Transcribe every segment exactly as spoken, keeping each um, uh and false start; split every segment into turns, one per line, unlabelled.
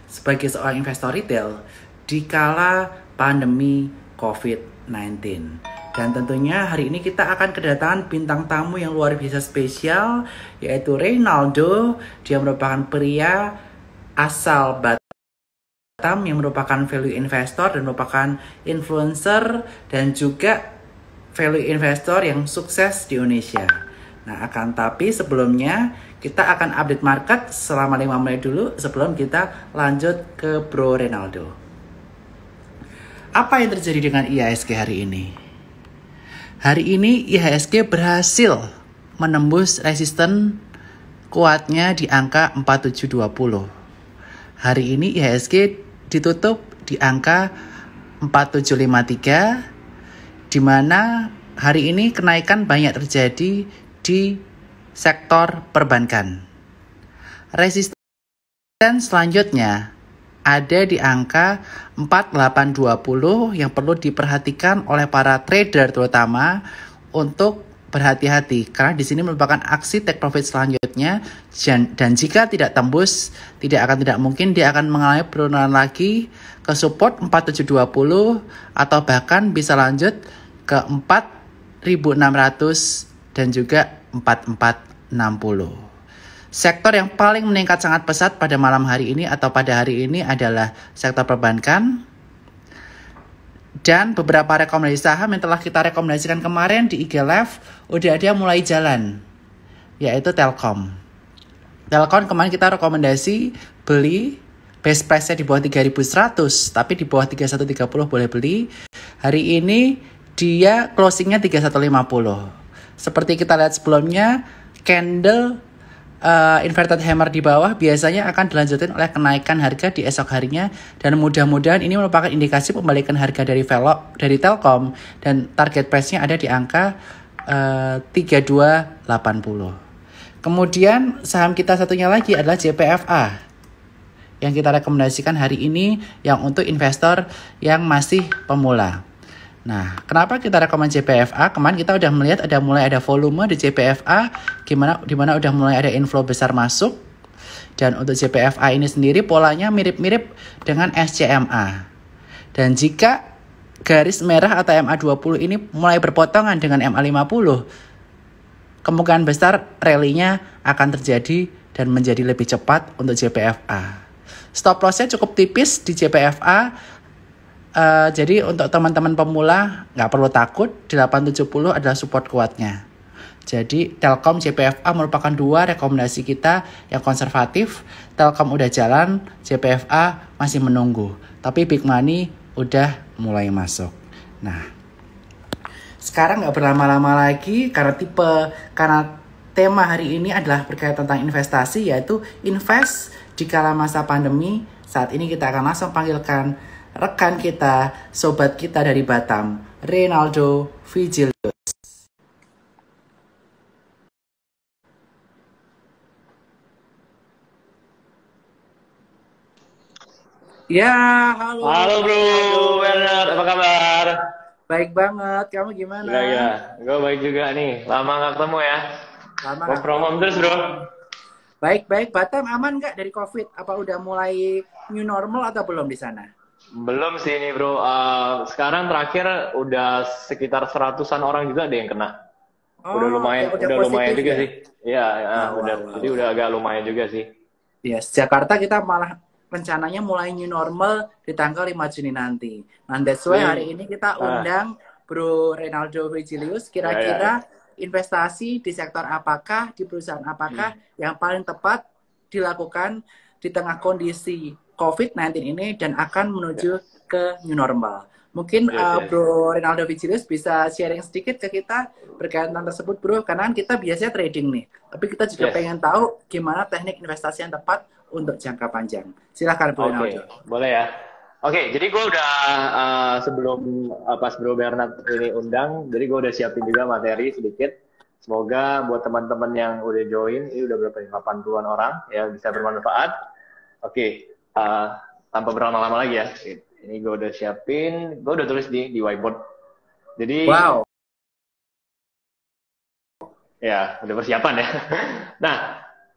sebagai seorang investor retail di kala pandemi covid sembilan belas. Dan tentunya hari ini kita akan kedatangan bintang tamu yang luar biasa spesial, yaitu Reynaldo. Dia merupakan pria asal Batam yang merupakan value investor dan merupakan influencer dan juga value investor yang sukses di Indonesia. Nah, akan tapi sebelumnya kita akan update market selama lima menit dulu sebelum kita lanjut ke Bro Reynaldo. Apa yang terjadi dengan I H S G hari ini? Hari ini I H S G berhasil menembus resisten kuatnya di angka empat tujuh dua nol. Hari ini I H S G ditutup di angka empat tujuh lima tiga, di mana hari ini kenaikan banyak terjadi di sektor perbankan. Resisten selanjutnya ada di angka empat delapan dua nol yang perlu diperhatikan oleh para trader terutama untuk berhati-hati karena di sini merupakan aksi take profit selanjutnya, dan jika tidak tembus tidak akan tidak mungkin dia akan mengalami penurunan lagi ke support empat tujuh dua nol atau bahkan bisa lanjut ke empat ribu enam ratus dan juga empat ribu empat ratus enam puluh. Sektor yang paling meningkat sangat pesat pada malam hari ini atau pada hari ini adalah sektor perbankan. Dan beberapa rekomendasi saham yang telah kita rekomendasikan kemarin di I G Live udah ada mulai jalan, yaitu Telkom. Telkom kemarin kita rekomendasi beli, best price-nya di bawah tiga ribu seratus, tapi di bawah tiga ribu seratus tiga puluh boleh beli. Hari ini dia closingnya tiga ribu seratus lima puluh. Seperti kita lihat sebelumnya, candle uh, inverted hammer di bawah biasanya akan dilanjutin oleh kenaikan harga di esok harinya, dan mudah-mudahan ini merupakan indikasi pembalikan harga dari Velo, dari Telkom, dan target price-nya ada di angka uh, tiga ribu dua ratus delapan puluh. Kemudian saham kita satunya lagi adalah J P F A yang kita rekomendasikan hari ini yang untuk investor yang masih pemula. Nah, kenapa kita rekomend J P F A? Kemarin kita udah melihat ada mulai ada volume di J P F A, gimana dimana udah mulai ada inflow besar masuk. Dan untuk J P F A ini sendiri polanya mirip-mirip dengan S C M A. Dan jika garis merah atau M A dua puluh ini mulai berpotongan dengan M A lima puluh, kemungkinan besar rally-nya akan terjadi dan menjadi lebih cepat untuk J P F A. Stop loss-nya cukup tipis di J P F A. Uh, jadi untuk teman-teman pemula nggak perlu takut, delapan tujuh puluh adalah support kuatnya. Jadi Telkom, J P F A merupakan dua rekomendasi kita yang konservatif. Telkom udah jalan, J P F A masih menunggu. Tapi big money udah mulai masuk. Nah, sekarang nggak berlama-lama lagi karena tipe karena tema hari ini adalah berkaitan tentang investasi, yaitu invest di kala masa pandemi. Saat ini kita akan langsung panggilkan rekan kita, sobat kita dari Batam, Reynaldo Vigilius. Ya, halo.
Halo bro, Bernard, apa kabar?
Baik banget, kamu gimana?
Gila, gila. Gue baik juga nih, lama gak ketemu ya.
Lama
Work from home terus bro.
Baik, baik. Batam aman nggak dari COVID? Apa udah mulai new normal atau belum di sana?
Belum sih ini bro, uh, sekarang terakhir udah sekitar seratusan orang juga ada yang kena.
Oh,
udah lumayan,
ya, udah,
udah lumayan juga
ya?
sih. Iya, ya,
oh,
udah,
wow,
jadi
wow.
udah agak lumayan juga sih.
Yes, Jakarta kita malah rencananya mulai new normal di tanggal lima Juni nanti. Nah, that's why hari ini kita undang Bro Reynaldo Vigilius. Kira-kira
ya, ya, ya.
investasi di sektor apakah, di perusahaan apakah hmm. yang paling tepat dilakukan di tengah kondisi covid sembilan belas ini dan akan menuju yes. ke new normal. Mungkin yes, uh, yes. Bro Reynaldo Vigilius bisa sharing sedikit ke kita berkaitan tersebut bro, karena kita biasanya trading nih, tapi kita juga yes. pengen tahu gimana teknik investasi yang tepat untuk jangka panjang. Silahkan Bro Reynaldo.
Oke, boleh ya. Oke, jadi gue udah uh, sebelum uh, pas Bro Bernard ini undang, jadi gue udah siapin juga materi sedikit. Semoga buat teman-teman yang udah join, ini udah berapa nih, delapan puluhan orang, ya bisa bermanfaat. Oke, uh, tanpa berlama-lama lagi ya. Ini gue udah siapin, gue udah tulis di, di whiteboard. Jadi,
wow.
Ya, udah persiapan ya. Nah,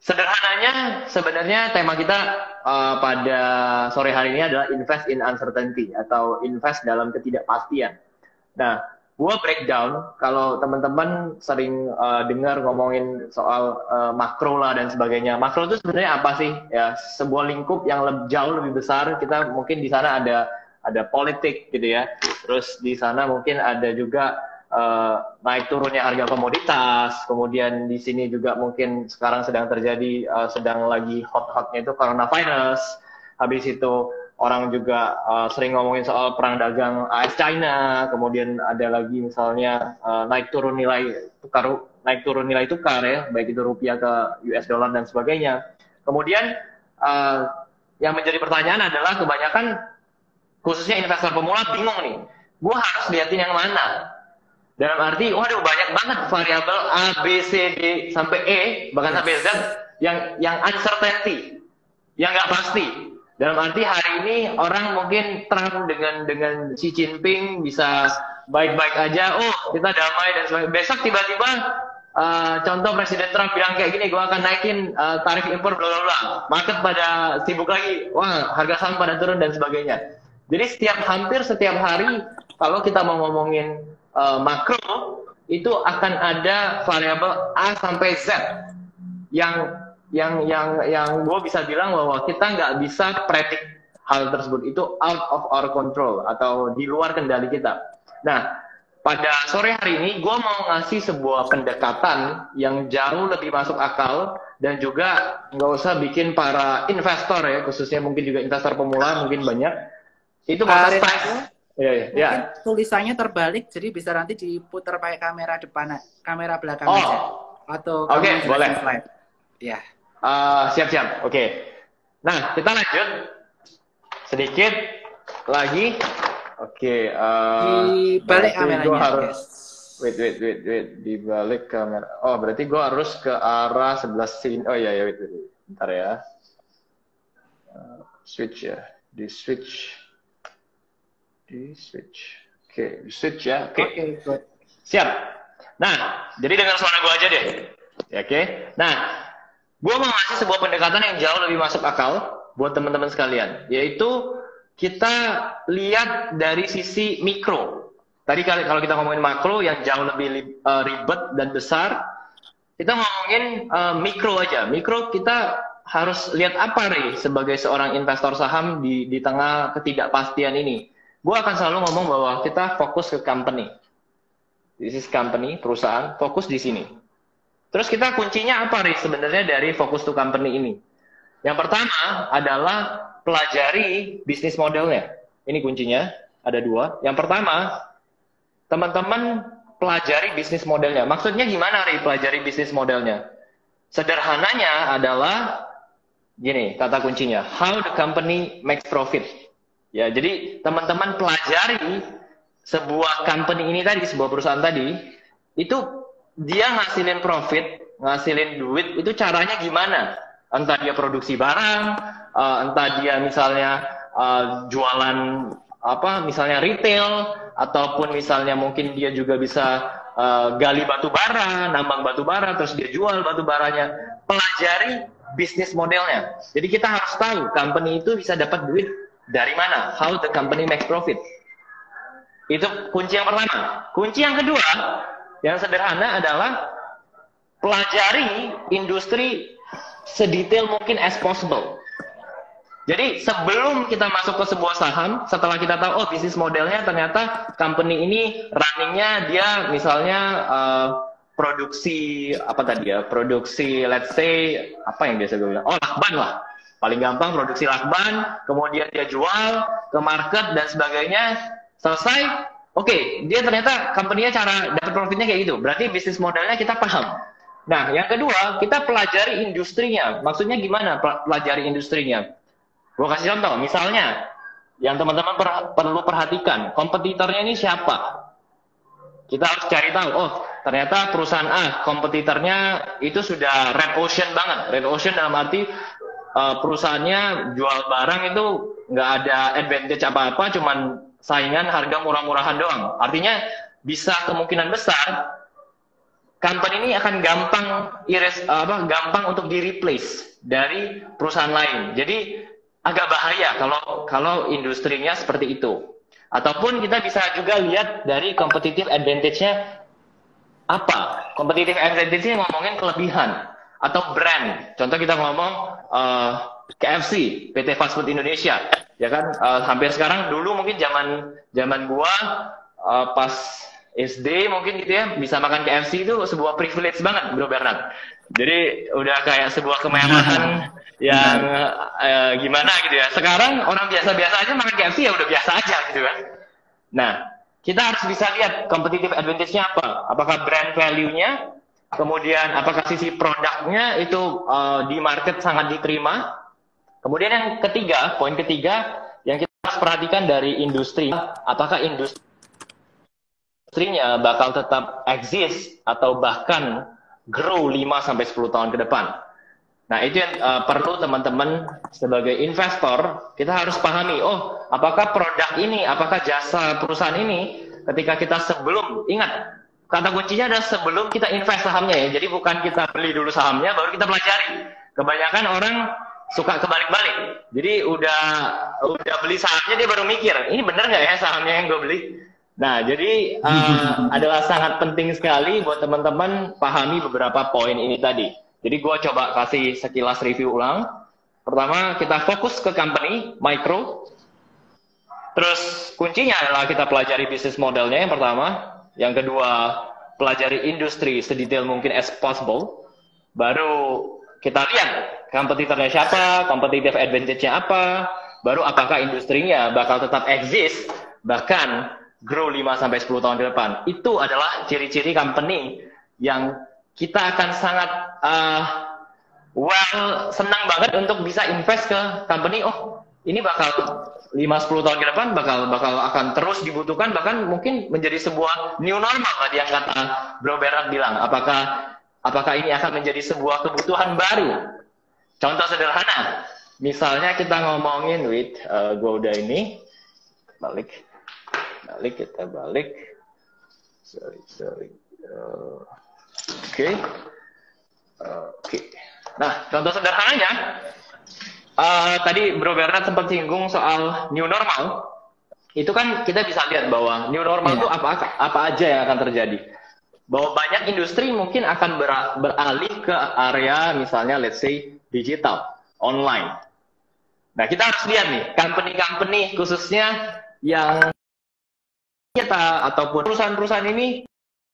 Sederhananya, sebenarnya tema kita uh, pada sore hari ini adalah invest in uncertainty atau invest dalam ketidakpastian. Nah, gua breakdown kalau teman-teman sering uh, dengar ngomongin soal uh, makro lah dan sebagainya. Makro itu sebenarnya apa sih? Ya, sebuah lingkup yang lebih, jauh lebih besar. Kita mungkin di sana ada ada politik gitu ya. Terus di sana mungkin ada juga uh, naik turunnya harga komoditas. Kemudian di sini juga mungkin sekarang sedang terjadi uh, sedang lagi hot-hotnya itu coronavirus. Habis itu orang juga uh, sering ngomongin soal perang dagang A S China, kemudian ada lagi misalnya uh, naik turun nilai tukar, naik turun nilai tukar ya, baik itu rupiah ke U S dollar dan sebagainya. Kemudian uh, yang menjadi pertanyaan adalah kebanyakan khususnya investor pemula bingung nih, gue harus liatin yang mana? Dalam arti, waduh banyak banget variabel A, B, C, D sampai E, bahkan sampai Z yang yang uncertainty, yang nggak pasti. Dalam arti hari ini orang mungkin Trump dengan dengan Xi Jinping bisa baik-baik aja, oh kita damai dan sebagainya. Besok tiba-tiba uh, contoh Presiden Trump bilang kayak gini, gue akan naikin uh, tarif impor bla bla bla. Market pada sibuk lagi, wah harga saham pada turun dan sebagainya. Jadi setiap hampir setiap hari kalau kita mau ngomongin uh, makro itu akan ada variabel A sampai Z yang yang yang yang gue bisa bilang bahwa kita nggak bisa predik hal tersebut, itu out of our control atau di luar kendali kita. Nah, pada sore hari ini gue mau ngasih sebuah pendekatan yang jauh lebih masuk akal dan juga nggak usah bikin para investor ya, khususnya mungkin juga investor pemula mungkin banyak itu
Pak
bakal
Renato,
ya, ya, ya.
mungkin tulisannya terbalik, jadi bisa nanti diputar pakai kamera depan, kamera belakang
Oh.
aja, atau
Oke, okay, boleh.
Slide. Ya.
Uh, siap-siap, oke. Okay. Nah, kita lanjut sedikit lagi. Oke. Okay, uh,
di balik kameranya.
Harus, wait, wait, wait, wait. Di balik kamera. Oh, berarti gue harus ke arah sebelah sini. Oh iya, ya, wait, wait, wait. Bentar ya. Uh, switch ya. Di switch. Di switch. Oke, okay, di switch ya. Oke. Okay.
Okay, good.
Siap. Nah, jadi dengar suara gue aja deh. Oke. Okay? Nah, gue mau ngasih sebuah pendekatan yang jauh lebih masuk akal buat teman-teman sekalian, yaitu kita lihat dari sisi mikro. Tadi kalau kita ngomongin makro yang jauh lebih uh, ribet dan besar, kita ngomongin uh, mikro aja. Mikro kita harus lihat apa nih sebagai seorang investor saham di di tengah ketidakpastian ini. Gue akan selalu ngomong bahwa kita fokus ke company. This is company, perusahaan, fokus di sini. Terus kita kuncinya apa nih sebenarnya dari fokus to company ini? Yang pertama adalah pelajari bisnis modelnya. Ini kuncinya, ada dua. Yang pertama, teman-teman pelajari bisnis modelnya. Maksudnya gimana nih pelajari bisnis modelnya? Sederhananya adalah gini, kata kuncinya, how the company makes profit. Ya, jadi teman-teman pelajari sebuah company ini tadi, sebuah perusahaan tadi, itu dia ngasilin profit, ngasilin duit, itu caranya gimana? Entah dia produksi barang, uh, entah dia misalnya uh, jualan apa, misalnya retail, ataupun misalnya mungkin dia juga bisa uh, gali batu bara, nambang batu bara, terus dia jual batu baranya. Pelajari bisnis modelnya. Jadi kita harus tahu company itu bisa dapat duit dari mana, how the company makes profit. Itu kunci yang pertama. Kunci yang kedua, yang sederhana adalah pelajari industri sedetail mungkin as possible. Jadi sebelum kita masuk ke sebuah saham, setelah kita tahu oh bisnis modelnya ternyata company ini runningnya dia misalnya uh, produksi apa tadi ya, produksi let's say apa yang biasa gue bilang, oh lakban lah, paling gampang produksi lakban, kemudian dia jual ke market dan sebagainya, selesai. Oke, okay, dia ternyata company-nya cara dapat profitnya kayak gitu. Berarti bisnis modelnya kita paham. Nah, yang kedua, kita pelajari industrinya. Maksudnya gimana pelajari industrinya? Gue kasih contoh, misalnya, yang teman-teman per perlu perhatikan, kompetitornya ini siapa? Kita harus cari tahu, oh ternyata perusahaan A, kompetitornya itu sudah red ocean banget. Red ocean dalam arti uh, perusahaannya jual barang itu nggak ada advantage apa-apa, cuman saingan harga murah-murahan doang. Artinya bisa kemungkinan besar company ini akan gampang iris, apa, gampang untuk di replace dari perusahaan lain. Jadi agak bahaya kalau kalau industrinya seperti itu. Ataupun kita bisa juga lihat dari competitive advantage-nya apa. Competitive advantage-nya ngomongin kelebihan atau brand. Contoh kita ngomong uh, K F C, P T Fast Food Indonesia, ya kan? Uh, hampir sekarang, dulu mungkin zaman zaman gua uh, pas S D mungkin gitu ya, bisa makan K F C itu sebuah privilege banget, Bro Bernard. Jadi udah kayak sebuah kemewahan yang uh, gimana gitu ya. Sekarang orang biasa-biasa aja makan K F C ya udah biasa aja gitu kan. Nah, kita harus bisa lihat competitive advantage-nya apa. Apakah brand value-nya, kemudian apakah sisi produknya itu uh, di market sangat diterima. Kemudian yang ketiga, poin ketiga yang kita harus perhatikan dari industri, apakah industri industrinya bakal tetap eksis atau bahkan grow lima sampai sepuluh tahun ke depan. Nah, itu yang uh, perlu teman-teman sebagai investor kita harus pahami. Oh, apakah produk ini, apakah jasa perusahaan ini ketika kita sebelum, ingat, kata kuncinya adalah sebelum kita invest sahamnya ya. Jadi bukan kita beli dulu sahamnya baru kita pelajari. Kebanyakan orang suka kebalik-balik. Jadi udah udah beli sahamnya dia baru mikir, ini bener nggak ya sahamnya yang gue beli? Nah, jadi uh, adalah sangat penting sekali buat teman-teman pahami beberapa poin ini tadi. Jadi gue coba kasih sekilas review ulang. Pertama, kita fokus ke company, micro. Terus kuncinya adalah kita pelajari bisnis modelnya yang pertama. Yang kedua, pelajari industri sedetail mungkin as possible. Baru kita lihat kompetitornya siapa, competitive advantage-nya apa. Baru apakah industrinya bakal tetap eksis, bahkan grow lima sampai sepuluh tahun ke depan. Itu adalah ciri-ciri company yang kita akan sangat uh, well, senang banget untuk bisa invest ke company. Oh, ini bakal lima sampai sepuluh tahun ke depan bakal bakal akan terus dibutuhkan, bahkan mungkin menjadi sebuah new normal tadi yang kata Bro Bernard bilang. Apakah apakah ini akan menjadi sebuah kebutuhan baru? Contoh sederhana, misalnya kita ngomongin with uh, gua udah ini balik balik kita balik sorry sorry uh, oke okay. uh, oke okay. Nah, contoh sederhananya uh, tadi Bro Bernard sempat singgung soal new normal. Itu kan kita bisa lihat bahwa new normal itu yeah. apa apa aja yang akan terjadi, bahwa banyak industri mungkin akan ber, beralih ke area misalnya let's say digital, online. Nah, kita harus lihat nih company-company khususnya yang kita ataupun perusahaan-perusahaan ini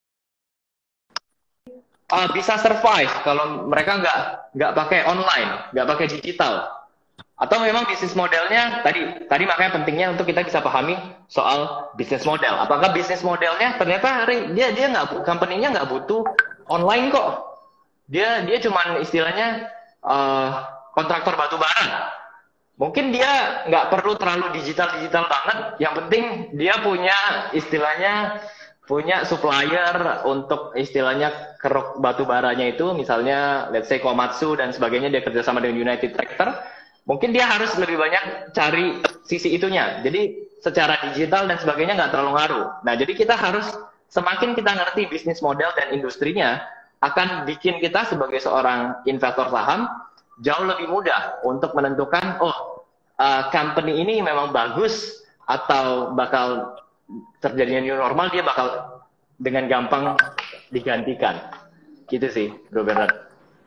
uh, bisa survive kalau mereka nggak nggak pakai online, nggak pakai digital, atau memang bisnis modelnya tadi tadi makanya pentingnya untuk kita bisa pahami soal bisnis model. Apakah bisnis modelnya ternyata dia dia nggak company-nya nggak butuh online kok, dia dia cuman istilahnya uh, kontraktor batu bara. Mungkin dia nggak perlu terlalu digital-digital banget, yang penting dia punya istilahnya, punya supplier untuk istilahnya keruk batu baranya itu, misalnya let's say Komatsu dan sebagainya, dia kerjasama dengan United Tractor, mungkin dia harus lebih banyak cari sisi itunya, jadi secara digital dan sebagainya nggak terlalu ngaruh. Nah, jadi kita harus, semakin kita ngerti bisnis model dan industrinya, akan bikin kita sebagai seorang investor saham, jauh lebih mudah untuk menentukan, oh, uh, company ini memang bagus atau bakal terjadinya new normal, dia bakal dengan gampang digantikan. Gitu sih, Bro Bernard.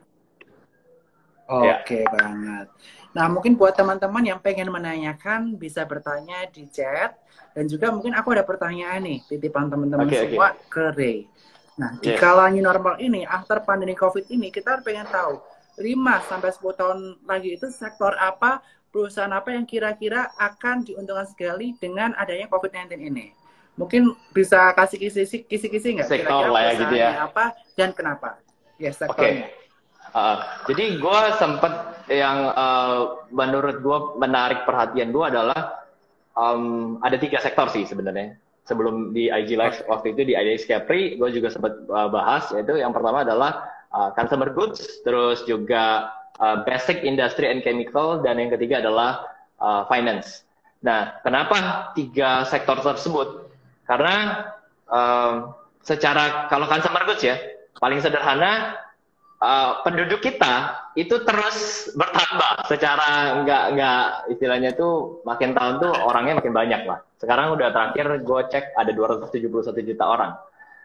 Oke ya. Banget. Nah, mungkin buat teman-teman yang pengen menanyakan, bisa bertanya di chat. Dan juga mungkin aku ada pertanyaan nih, titipan teman-teman okay, semua okay. ke Ray. Nah, yes. di kala new normal ini, after pandemi COVID ini, kita pengen tahu, lima sampai sepuluh tahun lagi itu sektor apa, perusahaan apa yang kira-kira akan diuntungkan sekali dengan adanya COVID sembilan belas ini? Mungkin bisa kasih kisi-kisi nggak?
Sektor lah ya gitu ya.
Apa dan kenapa? Ya, sektornya.
Okay. Uh, jadi gue sempat yang uh, menurut gue menarik perhatian gue adalah um, ada tiga sektor sih sebenarnya. Sebelum di I G Live okay. waktu itu di I D X Capri, gue juga sempat uh, bahas, yaitu yang pertama adalah Uh, consumer goods, terus juga uh, basic industry and chemical, dan yang ketiga adalah uh, finance. Nah, kenapa tiga sektor tersebut? Karena uh, secara, kalau consumer goods ya, paling sederhana, uh, penduduk kita itu terus bertambah secara nggak nggak istilahnya tuh makin tahun tuh orangnya makin banyak lah. Sekarang udah terakhir gue cek ada dua ratus tujuh puluh satu juta orang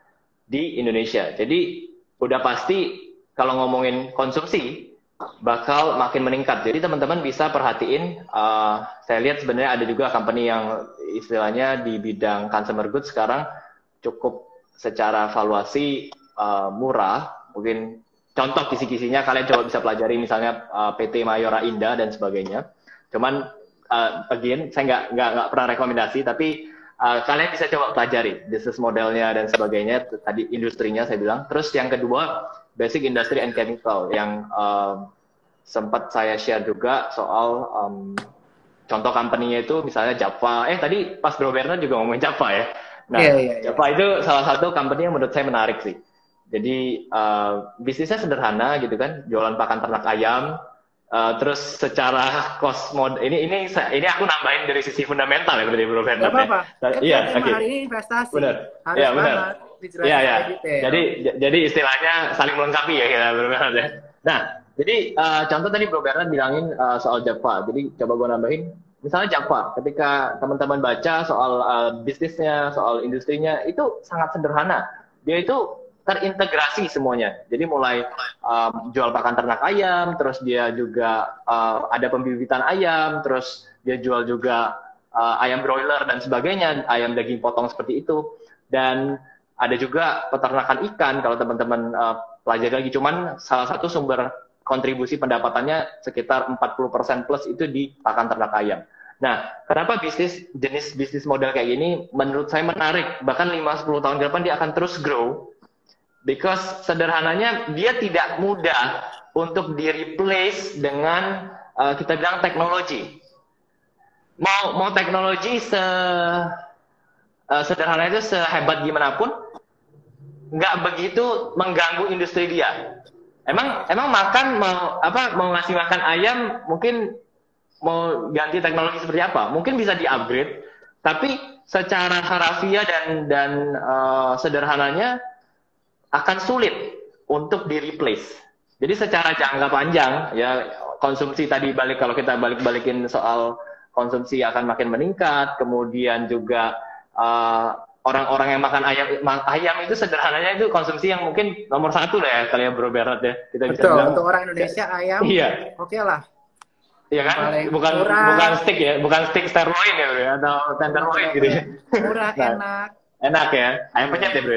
di Indonesia. Jadi udah pasti kalau ngomongin konsumsi bakal makin meningkat. Jadi teman-teman bisa perhatiin, uh, saya lihat sebenarnya ada juga company yang istilahnya di bidang consumer goods sekarang cukup secara valuasi uh, murah. Mungkin contoh kisi-kisinya kalian coba bisa pelajari, misalnya uh, P T Mayora Indah dan sebagainya. Cuman uh, again saya nggak nggak nggak pernah rekomendasi, tapi uh, kalian bisa coba pelajari business modelnya dan sebagainya. Tadi industrinya saya bilang. Terus yang kedua, Basic Industry and Chemical yang um, sempat saya share juga soal um, contoh company-nya itu misalnya Java. Eh tadi pas Bro Bernard juga ngomongin Java ya. Nah, yeah, yeah, yeah. Java itu salah satu company yang menurut saya menarik sih. Jadi uh, bisnisnya sederhana gitu kan, jualan pakan ternak ayam. Uh, terus secara cost mod ini ini ini aku nambahin dari sisi fundamental ya berarti Bro Bernard.
Gak apa-apa.
Ya. Iya, oke.
Okay. Hari ini investasi.
Benar.
Harus
ya, benar. Iya, ya. Jadi jadi istilahnya saling melengkapi ya kita Bro Bernard ya. Nah, jadi uh, contoh tadi Bro Bernard bilangin uh, soal Java. Jadi coba gue nambahin, misalnya Java. Ketika teman-teman baca soal uh, bisnisnya, soal industrinya, itu sangat sederhana. Dia itu terintegrasi semuanya. Jadi mulai um, jual pakan ternak ayam, terus dia juga uh, ada pembibitan ayam, terus dia jual juga uh, ayam broiler dan sebagainya, ayam daging potong seperti itu. Dan ada juga peternakan ikan kalau teman-teman uh, pelajari lagi. Cuman salah satu sumber kontribusi pendapatannya sekitar empat puluh persen plus itu di pakan ternak ayam. Nah, kenapa bisnis jenis bisnis model kayak gini menurut saya menarik, bahkan lima sampai sepuluh tahun ke depan dia akan terus grow, because sederhananya dia tidak mudah untuk di-replace dengan uh, kita bilang teknologi. Mau mau teknologi se uh, sederhana itu sehebat gimana pun nggak begitu mengganggu industri dia. Emang emang makan mau apa mau ngasih makan ayam mungkin mau ganti teknologi seperti apa? Mungkin bisa di-upgrade, tapi secara harafiah dan dan uh, sederhananya akan sulit untuk di-replace. Jadi secara jangka panjang ya konsumsi tadi balik kalau kita balik-balikin soal konsumsi akan makin meningkat, kemudian juga uh, orang-orang yang makan ayam ayam itu sederhananya itu konsumsi yang mungkin nomor satu lah ya kalian Bro Bernard ya. Kita bisa
Betul,
bilang,
untuk orang Indonesia ayam
iya.
oke okay lah.
Iya kan?
Paling
bukan
murah. Bukan
stick ya, bukan stick sirloin ya bro, atau tenderloin gitu ya.
Murah,
nah,
enak.
Enak ya, ayam penyet ya bro.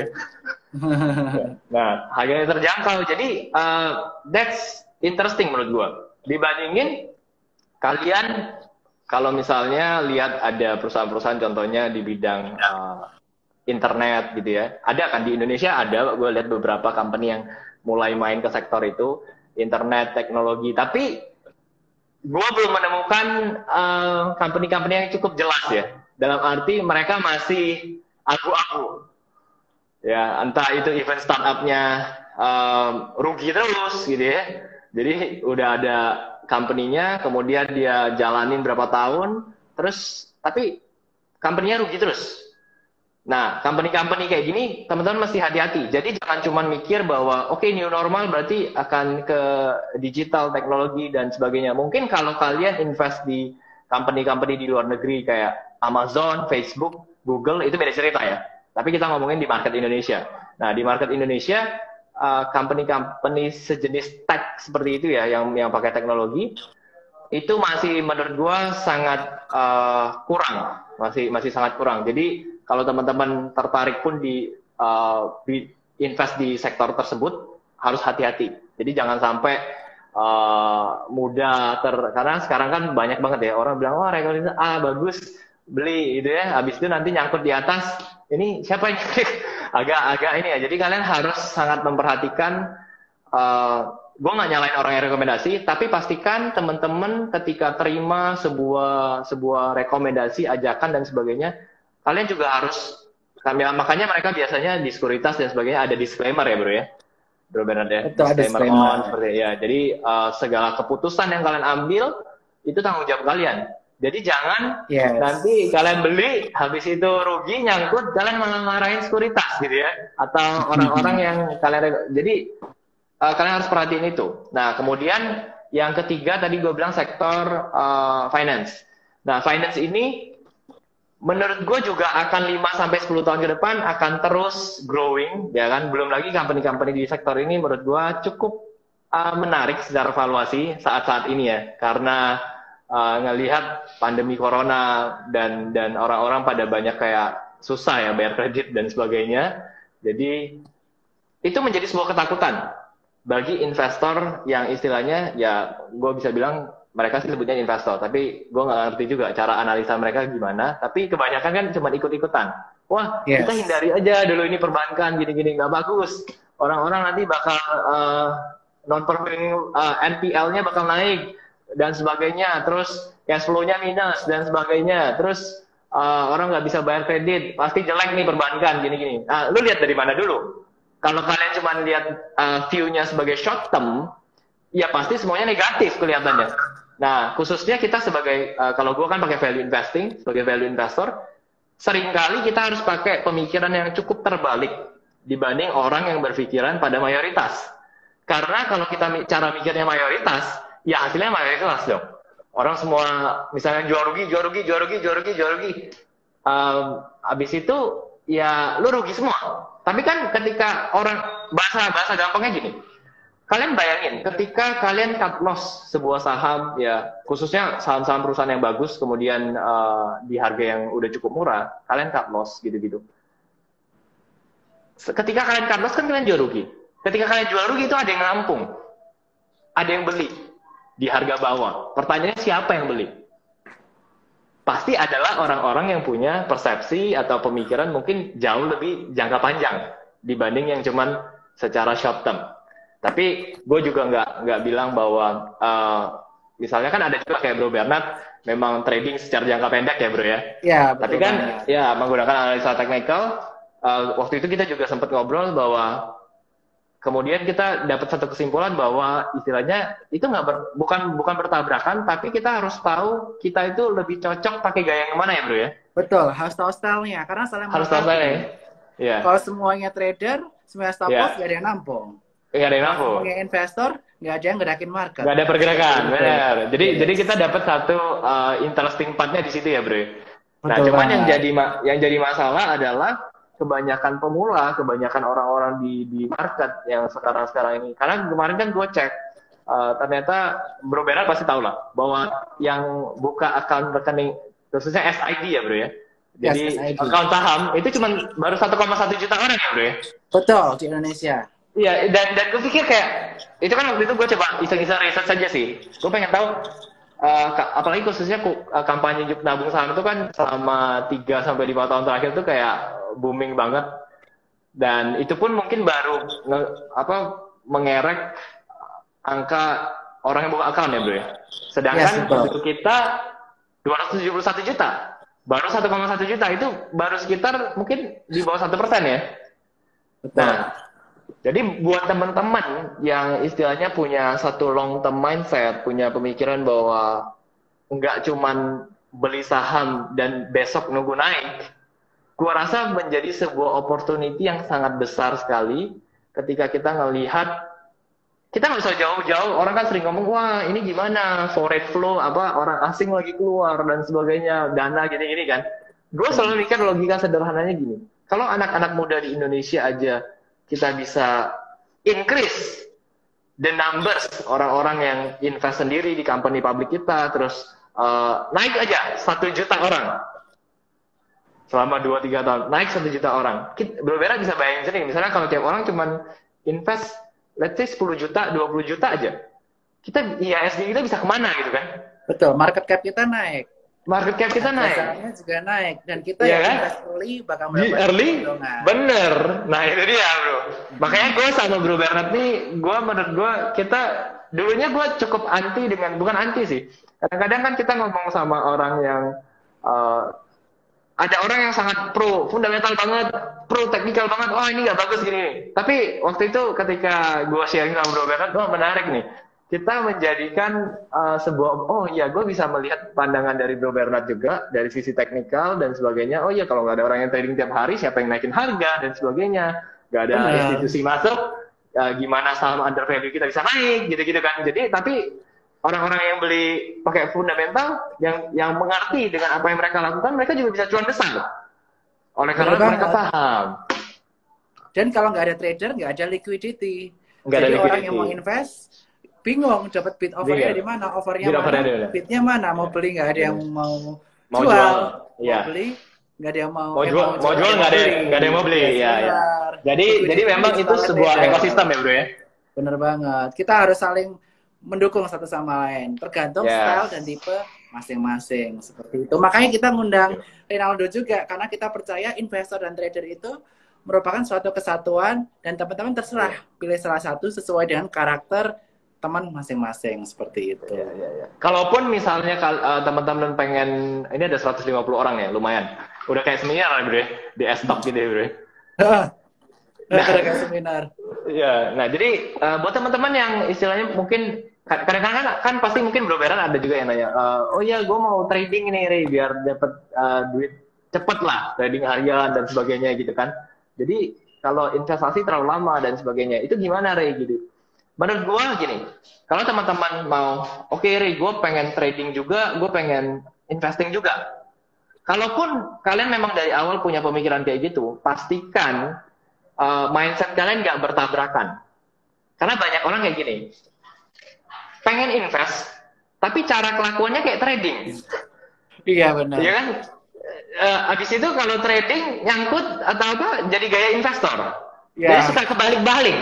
Nah, harganya terjangkau. Jadi uh, that's interesting menurut gua. Dibandingin kalian kalau misalnya lihat ada perusahaan-perusahaan contohnya di bidang uh, internet gitu ya. Ada kan di Indonesia ada, gue lihat beberapa company yang mulai main ke sektor itu, internet, teknologi. Tapi gue belum menemukan uh, company-company yang cukup jelas ya. Dalam arti mereka masih abu-abu. Ya, entah itu event startup-nya um, rugi terus gitu ya. Jadi udah ada company-nya, kemudian dia jalanin berapa tahun, terus tapi company-nya rugi terus. Nah, company-company kayak gini, teman-teman mesti hati-hati. Jadi jangan cuma mikir bahwa oke okay, new normal berarti akan ke digital, teknologi dan sebagainya. Mungkin kalau kalian invest di company-company di luar negeri kayak Amazon, Facebook, Google itu beda cerita ya. Tapi kita ngomongin di market Indonesia. Nah, di market Indonesia uh, company-company sejenis tech seperti itu ya, yang yang pakai teknologi itu masih menurut gua sangat uh, kurang, masih masih sangat kurang. Jadi kalau teman-teman tertarik pun di, uh, di invest di sektor tersebut harus hati-hati. Jadi jangan sampai uh, mudah ter karena sekarang kan banyak banget ya orang bilang wah rekomendasi ah bagus beli gitu ya. Habis itu nanti nyangkut di atas ini siapa yang agak-agak ini ya. Jadi kalian harus sangat memperhatikan. Uh, gue nggak nyalain orang yang rekomendasi, tapi pastikan teman-teman ketika terima sebuah sebuah rekomendasi, ajakan dan sebagainya, kalian juga harus, makanya mereka biasanya di sekuritas dan sebagainya ada disclaimer ya bro ya, Bro Bernard ya,
Itu
disclaimer,
disclaimer
on seperti ya. Jadi uh, segala keputusan yang kalian ambil itu tanggung jawab kalian. Jadi jangan
Yes.
nanti kalian beli, habis itu rugi, nyangkut, kalian malah marahin sekuritas gitu ya. Atau orang-orang yang kalian... Jadi uh, kalian harus perhatiin itu. Nah, kemudian yang ketiga tadi gue bilang sektor uh, finance. Nah, finance ini menurut gue juga akan lima sampai sepuluh tahun ke depan akan terus growing, ya kan? Belum lagi company-company di sektor ini menurut gue cukup uh, menarik secara valuasi saat-saat ini ya. Karena Uh, ngelihat pandemi corona dan dan orang-orang pada banyak kayak susah ya bayar kredit dan sebagainya. Jadi itu menjadi sebuah ketakutan bagi investor yang istilahnya ya gue bisa bilang mereka sih sebutnya investor, tapi gue nggak ngerti juga cara analisa mereka gimana. Tapi kebanyakan kan cuma ikut-ikutan. Wah,
Yes.
kita hindari aja dulu ini perbankan gini-gini nggak bagus. Orang-orang nanti bakal uh, non-performing uh, N P L-nya bakal naik dan sebagainya, terus cash flow-nya minus dan sebagainya, terus uh, orang nggak bisa bayar kredit, pasti jelek nih perbankan gini-gini. Nah, lu lihat dari mana dulu? Kalau kalian cuma lihat uh, view-nya sebagai short term, ya pasti semuanya negatif kelihatannya. Nah, khususnya kita sebagai uh, kalau gue kan pakai value investing, sebagai value investor, seringkali kita harus pakai pemikiran yang cukup terbalik dibanding orang yang berpikiran pada mayoritas. Karena kalau kita cara mikirnya mayoritas, ya hasilnya mayoritas dong. Orang semua misalnya jual rugi, jual rugi, jual rugi, jual rugi, jual rugi. Um, habis itu ya lu rugi semua. Tapi kan ketika orang bahasa bahasa gampangnya gini, kalian bayangin ketika kalian cut loss sebuah saham ya khususnya saham-saham perusahaan yang bagus kemudian uh, di harga yang udah cukup murah, kalian cut loss gitu-gitu. Ketika kalian cut loss kan kalian jual rugi. Ketika kalian jual rugi itu ada yang ngampung, ada yang beli di harga bawah. Pertanyaannya siapa yang beli? Pasti adalah orang-orang yang punya persepsi atau pemikiran mungkin jauh lebih jangka panjang dibanding yang cuman secara short term. Tapi gue juga nggak nggak bilang bahwa uh, misalnya kan ada juga kayak Bro Bernard memang trading secara jangka pendek ya bro ya.
Ya, betul.
Tapi kan
banget.
ya menggunakan analisa teknikal. Uh, waktu itu kita juga sempat ngobrol bahwa kemudian kita dapat satu kesimpulan bahwa istilahnya itu nggak ber, bukan bukan bertabrakan, tapi kita harus tahu kita itu lebih cocok pakai gaya yang mana ya bro ya?
Betul, harus tahu stylenya karena saling
Harus tahu
melengkapi.
stylenya. Iya.
Kalau semuanya trader, semuanya stop
Iya.
loss, nggak ada yang nampung.
Nggak ada yang
Kalau
nampung.
semuanya investor, nggak ada yang gerakin market.
Nggak ada pergerakan, benar. Jadi
Yes.
jadi kita dapat satu uh, interesting part-nya di situ ya bro. Nah
Betul
cuman yang
banget.
jadi ma- yang jadi masalah adalah kebanyakan pemula, kebanyakan orang-orang di di market yang sekarang-sekarang ini. Karena kemarin kan gue cek, uh, ternyata Bro Berat pasti tahu lah bahwa yang buka akun rekening khususnya S I D ya bro ya. Jadi
Yes, S I D.
akun saham itu cuma baru satu koma satu juta orang ya bro ya.
Betul, di Indonesia.
Iya, dan dan gue pikir kayak itu kan waktu itu gue coba iseng-iseng riset saja sih. Gue pengen tahu, uh, ka- apalagi khususnya ku- uh, kampanye Juk Nabung Saham itu kan selama tiga sampai lima tahun terakhir tuh kayak booming banget. Dan itu pun mungkin baru nge- apa mengerek angka orang yang buka account ya bro ya. Sedangkan
Yes, betul.
penduduk kita dua ratus tujuh puluh satu juta, baru satu koma satu juta itu baru sekitar mungkin di bawah satu persen ya.
Betul.
Nah, jadi buat teman-teman yang istilahnya punya satu long term mindset, punya pemikiran bahwa nggak cuman beli saham dan besok nunggu naik, gua rasa menjadi sebuah opportunity yang sangat besar sekali ketika kita ngelihat, kita nggak usah jauh-jauh, orang kan sering ngomong, wah ini gimana, foreign flow, apa orang asing lagi keluar dan sebagainya, dana gini-gini kan. Gue selalu mikir logika sederhananya gini, kalau anak-anak muda di Indonesia aja kita bisa increase the numbers orang-orang yang invest sendiri di company publik kita, terus uh, naik aja satu juta orang selama dua tiga tahun, naik satu juta orang. Kita, berbeda bisa bayangin sendiri, misalnya kalau tiap orang cuman invest, let's say sepuluh juta, dua puluh juta aja, kita I A S D kita bisa kemana gitu kan?
Betul, market cap kita naik.
Market cap kita naik.
Sahamnya juga naik. Dan kita
Iya
yang
kan?
invest early bakal
Di
mendapatkan
early,
keuntungan.
bener. Nah itu dia bro. Makanya gue sama Bro Bernard nih, gue menurut gue kita dulunya gue cukup anti dengan, bukan anti sih. Kadang-kadang kan kita ngomong sama orang yang uh, ada orang yang sangat pro, fundamental banget, pro teknikal banget. Oh ini nggak bagus gini. Tapi waktu itu ketika gue sharing sama Bro Bernard, wah menarik nih. kita menjadikan uh, sebuah, oh iya gue bisa melihat pandangan dari Bro Bernard juga dari sisi teknikal dan sebagainya. Oh iya kalau nggak ada orang yang trading tiap hari, siapa yang naikin harga dan sebagainya. Nggak ada
Benar.
institusi masuk, uh, gimana saham under value kita bisa naik gitu-gitu kan. Jadi tapi orang-orang yang beli pakai fundamental yang yang mengerti dengan apa yang mereka lakukan, mereka juga bisa cuan besar. Oleh karena
Benar
mereka
banget.
paham.
Dan kalau nggak ada trader, nggak ada liquidity.
Nggak ada
Jadi orang
liquidity.
yang mau invest bingung dapat bid offernya di mana, offernya
Bid
mana,
offernya ada.
bidnya mana, mau
Ya.
beli nggak ada yang mau,
Mau
jual,
jual.
mau
Ya.
beli nggak ada yang mau,
Mau
eh,
jual, mau jual nggak ada, nggak ada yang mau beli.
Yes,
Ya, ya.
benar.
Jadi,
Liquidity
jadi memang itu
sangat
sebuah
beda.
ekosistem ya, Bro ya.
Bener banget. Kita harus saling mendukung satu sama lain, tergantung
Yes.
style dan tipe masing-masing seperti itu. Makanya kita ngundang Rinaldo juga karena kita percaya investor dan trader itu merupakan suatu kesatuan dan teman-teman terserah pilih salah satu sesuai dengan karakter teman masing-masing seperti itu.
Ya, ya, ya. Kalaupun misalnya uh, teman-teman pengen, ini ada seratus lima puluh orang ya, lumayan. Udah kayak seminar ya, Bro, di S-Talk gitu ya, Bro.
Nah, ada kayak seminar.
Ya, nah jadi uh, buat teman-teman yang istilahnya mungkin kadang-kadang kan, kan pasti mungkin Bro Beran ada juga yang nanya, uh, oh ya gue mau trading nih, Ray, biar dapat uh, duit cepet lah, trading harian dan sebagainya gitu kan. Jadi kalau investasi terlalu lama dan sebagainya, itu gimana, Ray, gitu? Menurut gue gini, kalau teman-teman mau, oke okay, Ray, gue pengen trading juga, gue pengen investing juga. Kalaupun kalian memang dari awal punya pemikiran kayak gitu, pastikan uh, mindset kalian nggak bertabrakan. Karena banyak orang kayak gini, pengen invest, tapi cara kelakuannya kayak trading.
Iya benar.
Iya kan? Uh, abis itu kalau trading nyangkut atau apa, jadi gaya investor.
Ya.
Jadi suka kebalik-balik.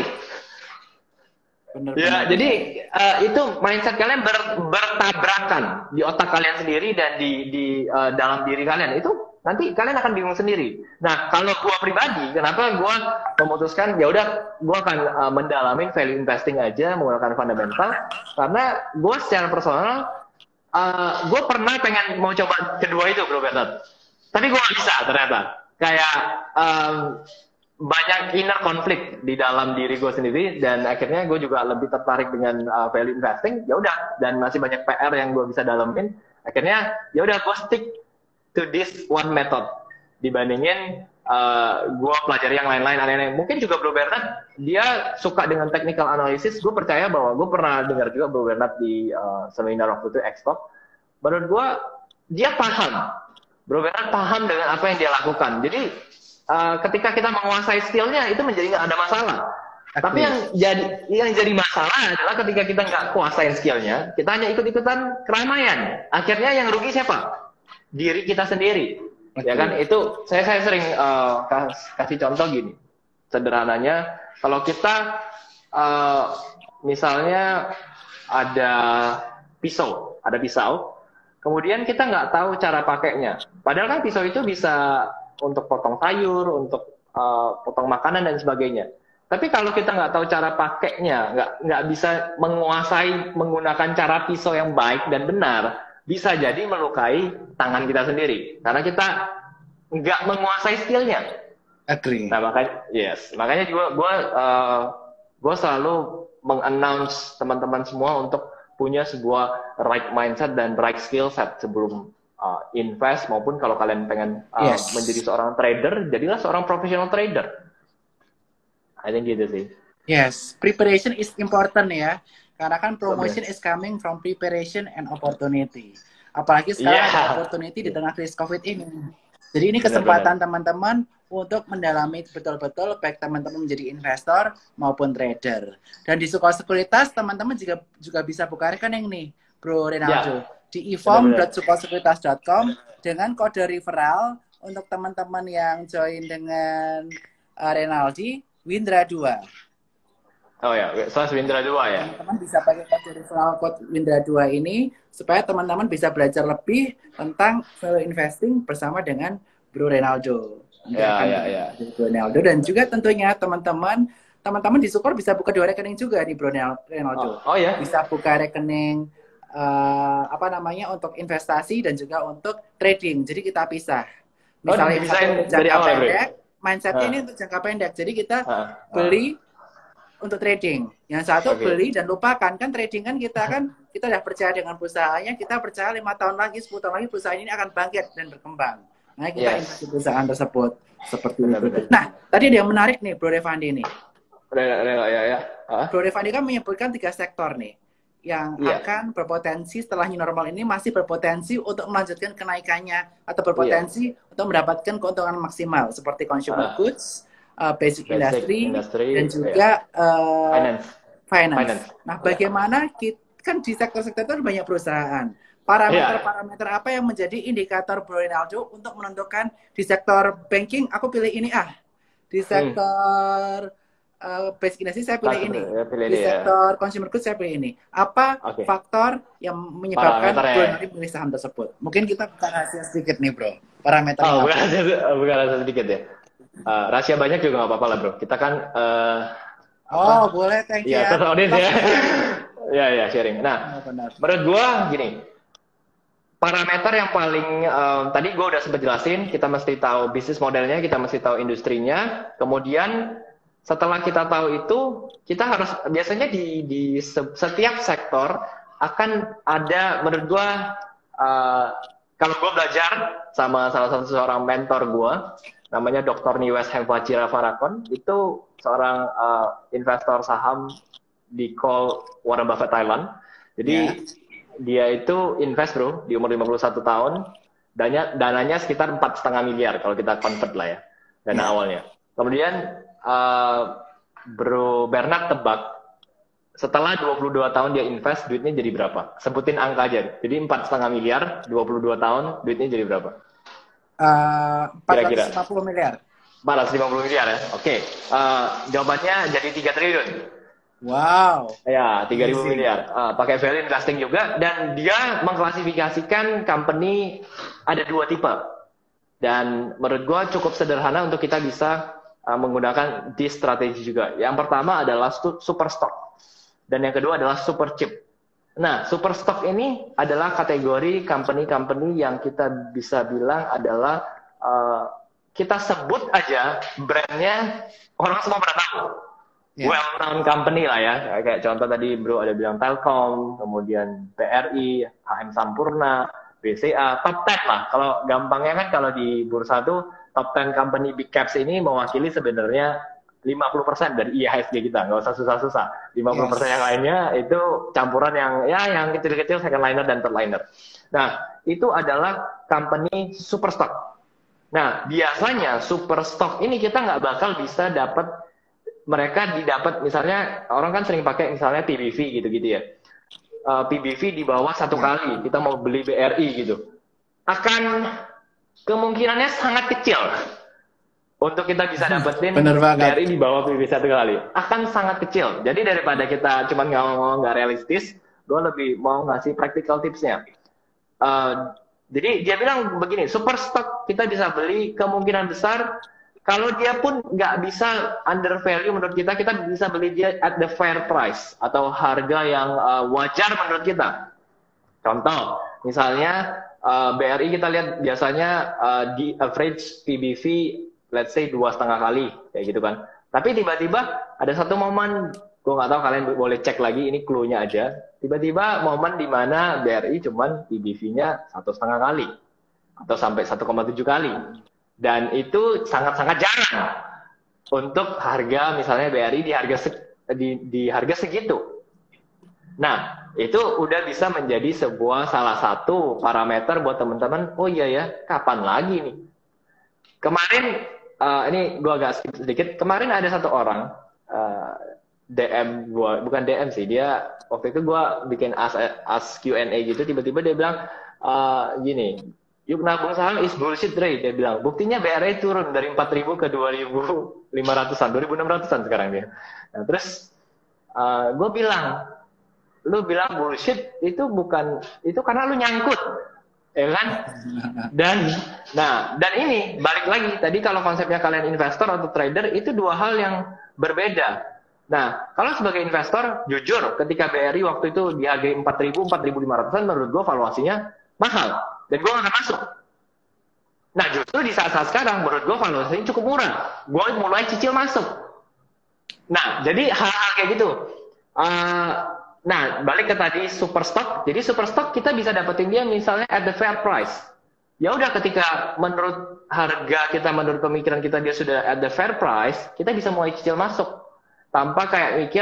Bener,
ya,
bener.
jadi uh, itu mindset kalian ber, bertabrakan di otak kalian sendiri dan di, di uh, dalam diri kalian. Itu nanti kalian akan bingung sendiri. Nah, kalau gua pribadi, kenapa gua memutuskan ya udah gua akan uh, mendalamin value investing aja menggunakan fundamental, karena gua secara personal uh, gua pernah pengen mau coba kedua itu, Bro Bernard. Tapi gua nggak bisa ternyata. Kayak um, banyak inner konflik di dalam diri gue sendiri dan akhirnya gue juga lebih tertarik dengan uh, value investing. Ya udah, dan masih banyak P R yang gue bisa dalamin. Akhirnya ya udah gue stick to this one method dibandingin uh, gue pelajari yang lain-lain aneh-aneh. Mungkin juga Bro Bernard dia suka dengan technical analysis. Gue percaya bahwa gue pernah dengar juga Bro Bernard di uh, seminar waktu itu X-Talk. Menurut gue dia paham. Bro Bernard paham dengan apa yang dia lakukan. Jadi Uh, ketika kita menguasai skillnya itu menjadi nggak ada masalah. Okay. Tapi yang jadi yang jadi masalah adalah ketika kita nggak kuasain skillnya, kita hanya ikut-ikutan keramaian. Akhirnya yang rugi siapa? Diri kita sendiri. Okay. Ya kan? Itu saya saya sering uh, kasih contoh gini. Sederhananya, kalau kita uh, misalnya ada pisau, ada pisau, kemudian kita nggak tahu cara pakainya. Padahal kan pisau itu bisa untuk potong sayur, untuk uh, potong makanan dan sebagainya. Tapi kalau kita nggak tahu cara pakainya, nggak nggak bisa menguasai menggunakan cara pisau yang baik dan benar, bisa jadi melukai tangan kita sendiri. Karena kita nggak menguasai skillnya.
Agree.
Nah makanya, yes, makanya juga gue uh, gue selalu mengannounce teman-teman semua untuk punya sebuah right mindset dan right skill set sebelum Uh, invest maupun kalau kalian pengen uh,
yes.
menjadi seorang trader, jadilah seorang professional trader. I think gitu sih.
Yes, preparation is important ya. Karena kan promotion okay. is coming from preparation and opportunity. Apalagi sekarang yeah. ada opportunity di tengah krisis COVID ini. Jadi ini kesempatan teman-teman untuk mendalami betul-betul baik teman-teman menjadi investor maupun trader. Dan di Suko Sekuritas teman-teman juga juga bisa buka rekening nih, Bro Rinaldo. Yeah. Di e form dot sukosekuritas dot com dengan kode referral untuk teman-teman yang join dengan uh, Renaldi Windra dua.
Oh ya, slash Windra dua ya.
Teman-teman bisa pakai kode referral code Windra dua ini supaya teman-teman bisa belajar lebih tentang value investing bersama dengan Bro Rinaldo.
Ya, ya, ya.
Bro Rinaldo dan juga tentunya teman-teman teman-teman di Sukor bisa buka dua rekening juga nih Bro Rinaldo.
Oh, oh ya.
Bisa buka rekening Uh, apa namanya untuk investasi dan juga untuk trading. Jadi kita pisah. Misalnya
oh,
jangka
dari awal,
pendek, mindsetnya uh. ini untuk jangka pendek. Jadi kita uh. beli untuk trading. Yang satu
Oke.
beli dan lupakan. Kan trading kan kita kan kita udah percaya dengan perusahaannya, kita percaya lima tahun lagi, sepuluh tahun lagi perusahaan ini akan bangkit dan berkembang. Nah, kita
Yes.
investasi perusahaan tersebut seperti
Benar,
itu.
benar.
Nah, tadi ada yang menarik nih, Bro Devandi nih.
Udah, udah, udah, ya, ya. Hah?
Bro Devandi kan menyebutkan tiga sektor nih yang
Iya.
akan berpotensi setelah new normal ini masih berpotensi untuk melanjutkan kenaikannya atau berpotensi untuk mendapatkan keuntungan maksimal seperti consumer
Ah.
goods, uh, basic,
Basic
industry,
industry,
dan juga uh,
Finance.
finance.
Finance.
Nah, bagaimana kita, kan di sektor-sektor itu banyak perusahaan. Parameter-parameter apa yang menjadi indikator Bro Rinaldo untuk menentukan di sektor banking aku pilih ini ah, di sektor uh, basic industry saya pilih ini,
Ya, pilih
di
ini, ya.
sektor consumer goods saya pilih ini. Apa
Oke.
faktor yang menyebabkan
Parameternya.
Bro Rinaldo memilih saham tersebut? Mungkin kita buka rahasia sedikit nih Bro, parameternya
Oh,
apa?
bukan rahasia, bukan rahasia sedikit ya. Uh, rahasia banyak juga nggak apa-apa lah bro. Kita kan uh,
Oh, boleh, thank you
ya
ya.
terus audiens ya. Ya ya sharing. Nah,
Benar.
menurut gua gini, parameter yang paling um, tadi gua udah sempat jelasin, kita mesti tahu bisnis modelnya, kita mesti tahu industrinya. Kemudian setelah kita tahu itu, kita harus biasanya di di se- setiap sektor akan ada menurut gua uh, kalau gua belajar sama salah satu seorang mentor gua namanya doktor Niwes Hemfajira Farakon, itu seorang uh, investor saham di call Warren Buffett Thailand. Jadi
Ya.
dia itu invest bro di umur lima puluh satu tahun, dananya dananya sekitar empat setengah miliar kalau kita convert lah ya dana
Ya.
awalnya. Kemudian uh, Bro Bernard tebak setelah dua puluh dua tahun dia invest duitnya jadi berapa? Sebutin angka aja. Jadi empat setengah miliar, dua puluh dua tahun duitnya jadi berapa?
Uh,
Kira-kira.
empat ratus lima puluh miliar.
empat ratus lima puluh miliar ya. Oke. Uh, jawabannya jadi tiga triliun.
Wow.
Ya, tiga ribu
Amazing.
miliar. Uh, pakai value investing juga dan dia mengklasifikasikan company ada dua tipe. Dan menurut gua cukup sederhana untuk kita bisa uh, menggunakan di strategi juga. Yang pertama adalah stu- super stock dan yang kedua adalah super chip. Nah, super stock ini adalah kategori company-company yang kita bisa bilang adalah uh, kita sebut aja brandnya orang semua pernah tahu.
Yeah.
Well-known company lah ya. Kayak contoh tadi bro ada bilang Telkom, kemudian B R I, H M Sampurna, B C A, top ten lah. Kalau gampangnya kan kalau di bursa tuh top ten company big caps ini mewakili sebenarnya lima puluh persen dari I H S G kita, nggak usah susah-susah. lima puluh persen yes. Yang lainnya itu campuran yang ya yang kecil-kecil second liner dan third liner. Nah, itu adalah company super stock. Nah, biasanya super stock ini kita nggak bakal bisa dapat, mereka didapat misalnya orang kan sering pakai misalnya P B V gitu-gitu ya. Uh, P B V di bawah satu kali, kita mau beli B R I gitu. Akan kemungkinannya sangat kecil untuk kita bisa dapetin B R I di bawah P B V satu kali. Akan sangat kecil. Jadi daripada kita cuma ngomong nggak realistis, gue lebih mau ngasih practical tipsnya. Uh, jadi dia bilang begini, super stock kita bisa beli kemungkinan besar, kalau dia pun nggak bisa under value menurut kita, kita bisa beli dia at the fair price atau harga yang uh, wajar menurut kita. Contoh, misalnya uh, B R I kita lihat biasanya uh, di average P B V let's say dua setengah kali kayak gitu kan. Tapi tiba-tiba ada satu momen, gue nggak tahu kalian boleh cek lagi, ini clue-nya aja. Tiba-tiba momen di mana B R I cuman P B V-nya satu setengah kali atau sampai satu koma tujuh kali, dan itu sangat-sangat jarang untuk harga misalnya B R I di harga di, di harga segitu. Nah, itu udah bisa menjadi sebuah salah satu parameter buat teman-teman. Oh iya ya, kapan lagi nih? Kemarin Uh, ini gue agak skip sedikit. Kemarin ada satu orang uh, D M gue, bukan D M sih, dia waktu itu gue bikin ask, ask Q and A gitu, tiba-tiba dia bilang uh, gini, yuk nabung saham is bullshit Ray, dia bilang. Buktinya B R I turun dari empat ribu ke dua ribu lima ratusan, dua ribu enam ratusan sekarang dia. Nah, terus uh, gue bilang, lu bilang bullshit itu bukan, itu karena lu nyangkut. Ya kan? Dan nah, dan ini balik lagi tadi, kalau konsepnya kalian investor atau trader itu dua hal yang berbeda. Nah, kalau sebagai investor jujur ketika B R I waktu itu dihargai empat ribu, empat ribu lima ratusan, menurut gue valuasinya mahal dan gue nggak akan masuk. Nah, justru di saat-saat sekarang menurut gue valuasinya cukup murah. Gue mulai cicil masuk. Nah, jadi hal-hal kayak gitu. Uh, nah, balik ke tadi super stock. Jadi super stock kita bisa dapetin dia misalnya at the fair price. Ya udah, ketika menurut harga kita, menurut pemikiran kita dia sudah at the fair price, kita bisa mulai cicil masuk tanpa kayak mikir.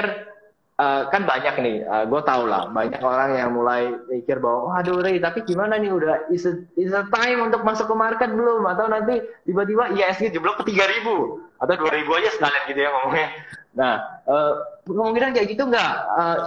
Uh, kan banyak nih, uh, gue tau lah, banyak orang yang mulai mikir bahwa, waduh Ray, tapi gimana nih, udah is a, is a time untuk masuk ke market belum? Atau nanti tiba-tiba I H S G jeblok ke tiga ribu, atau dua ribu aja sekalian gitu ya ngomongnya. Nah, uh, kemungkinan kayak gitu nggak? Uh,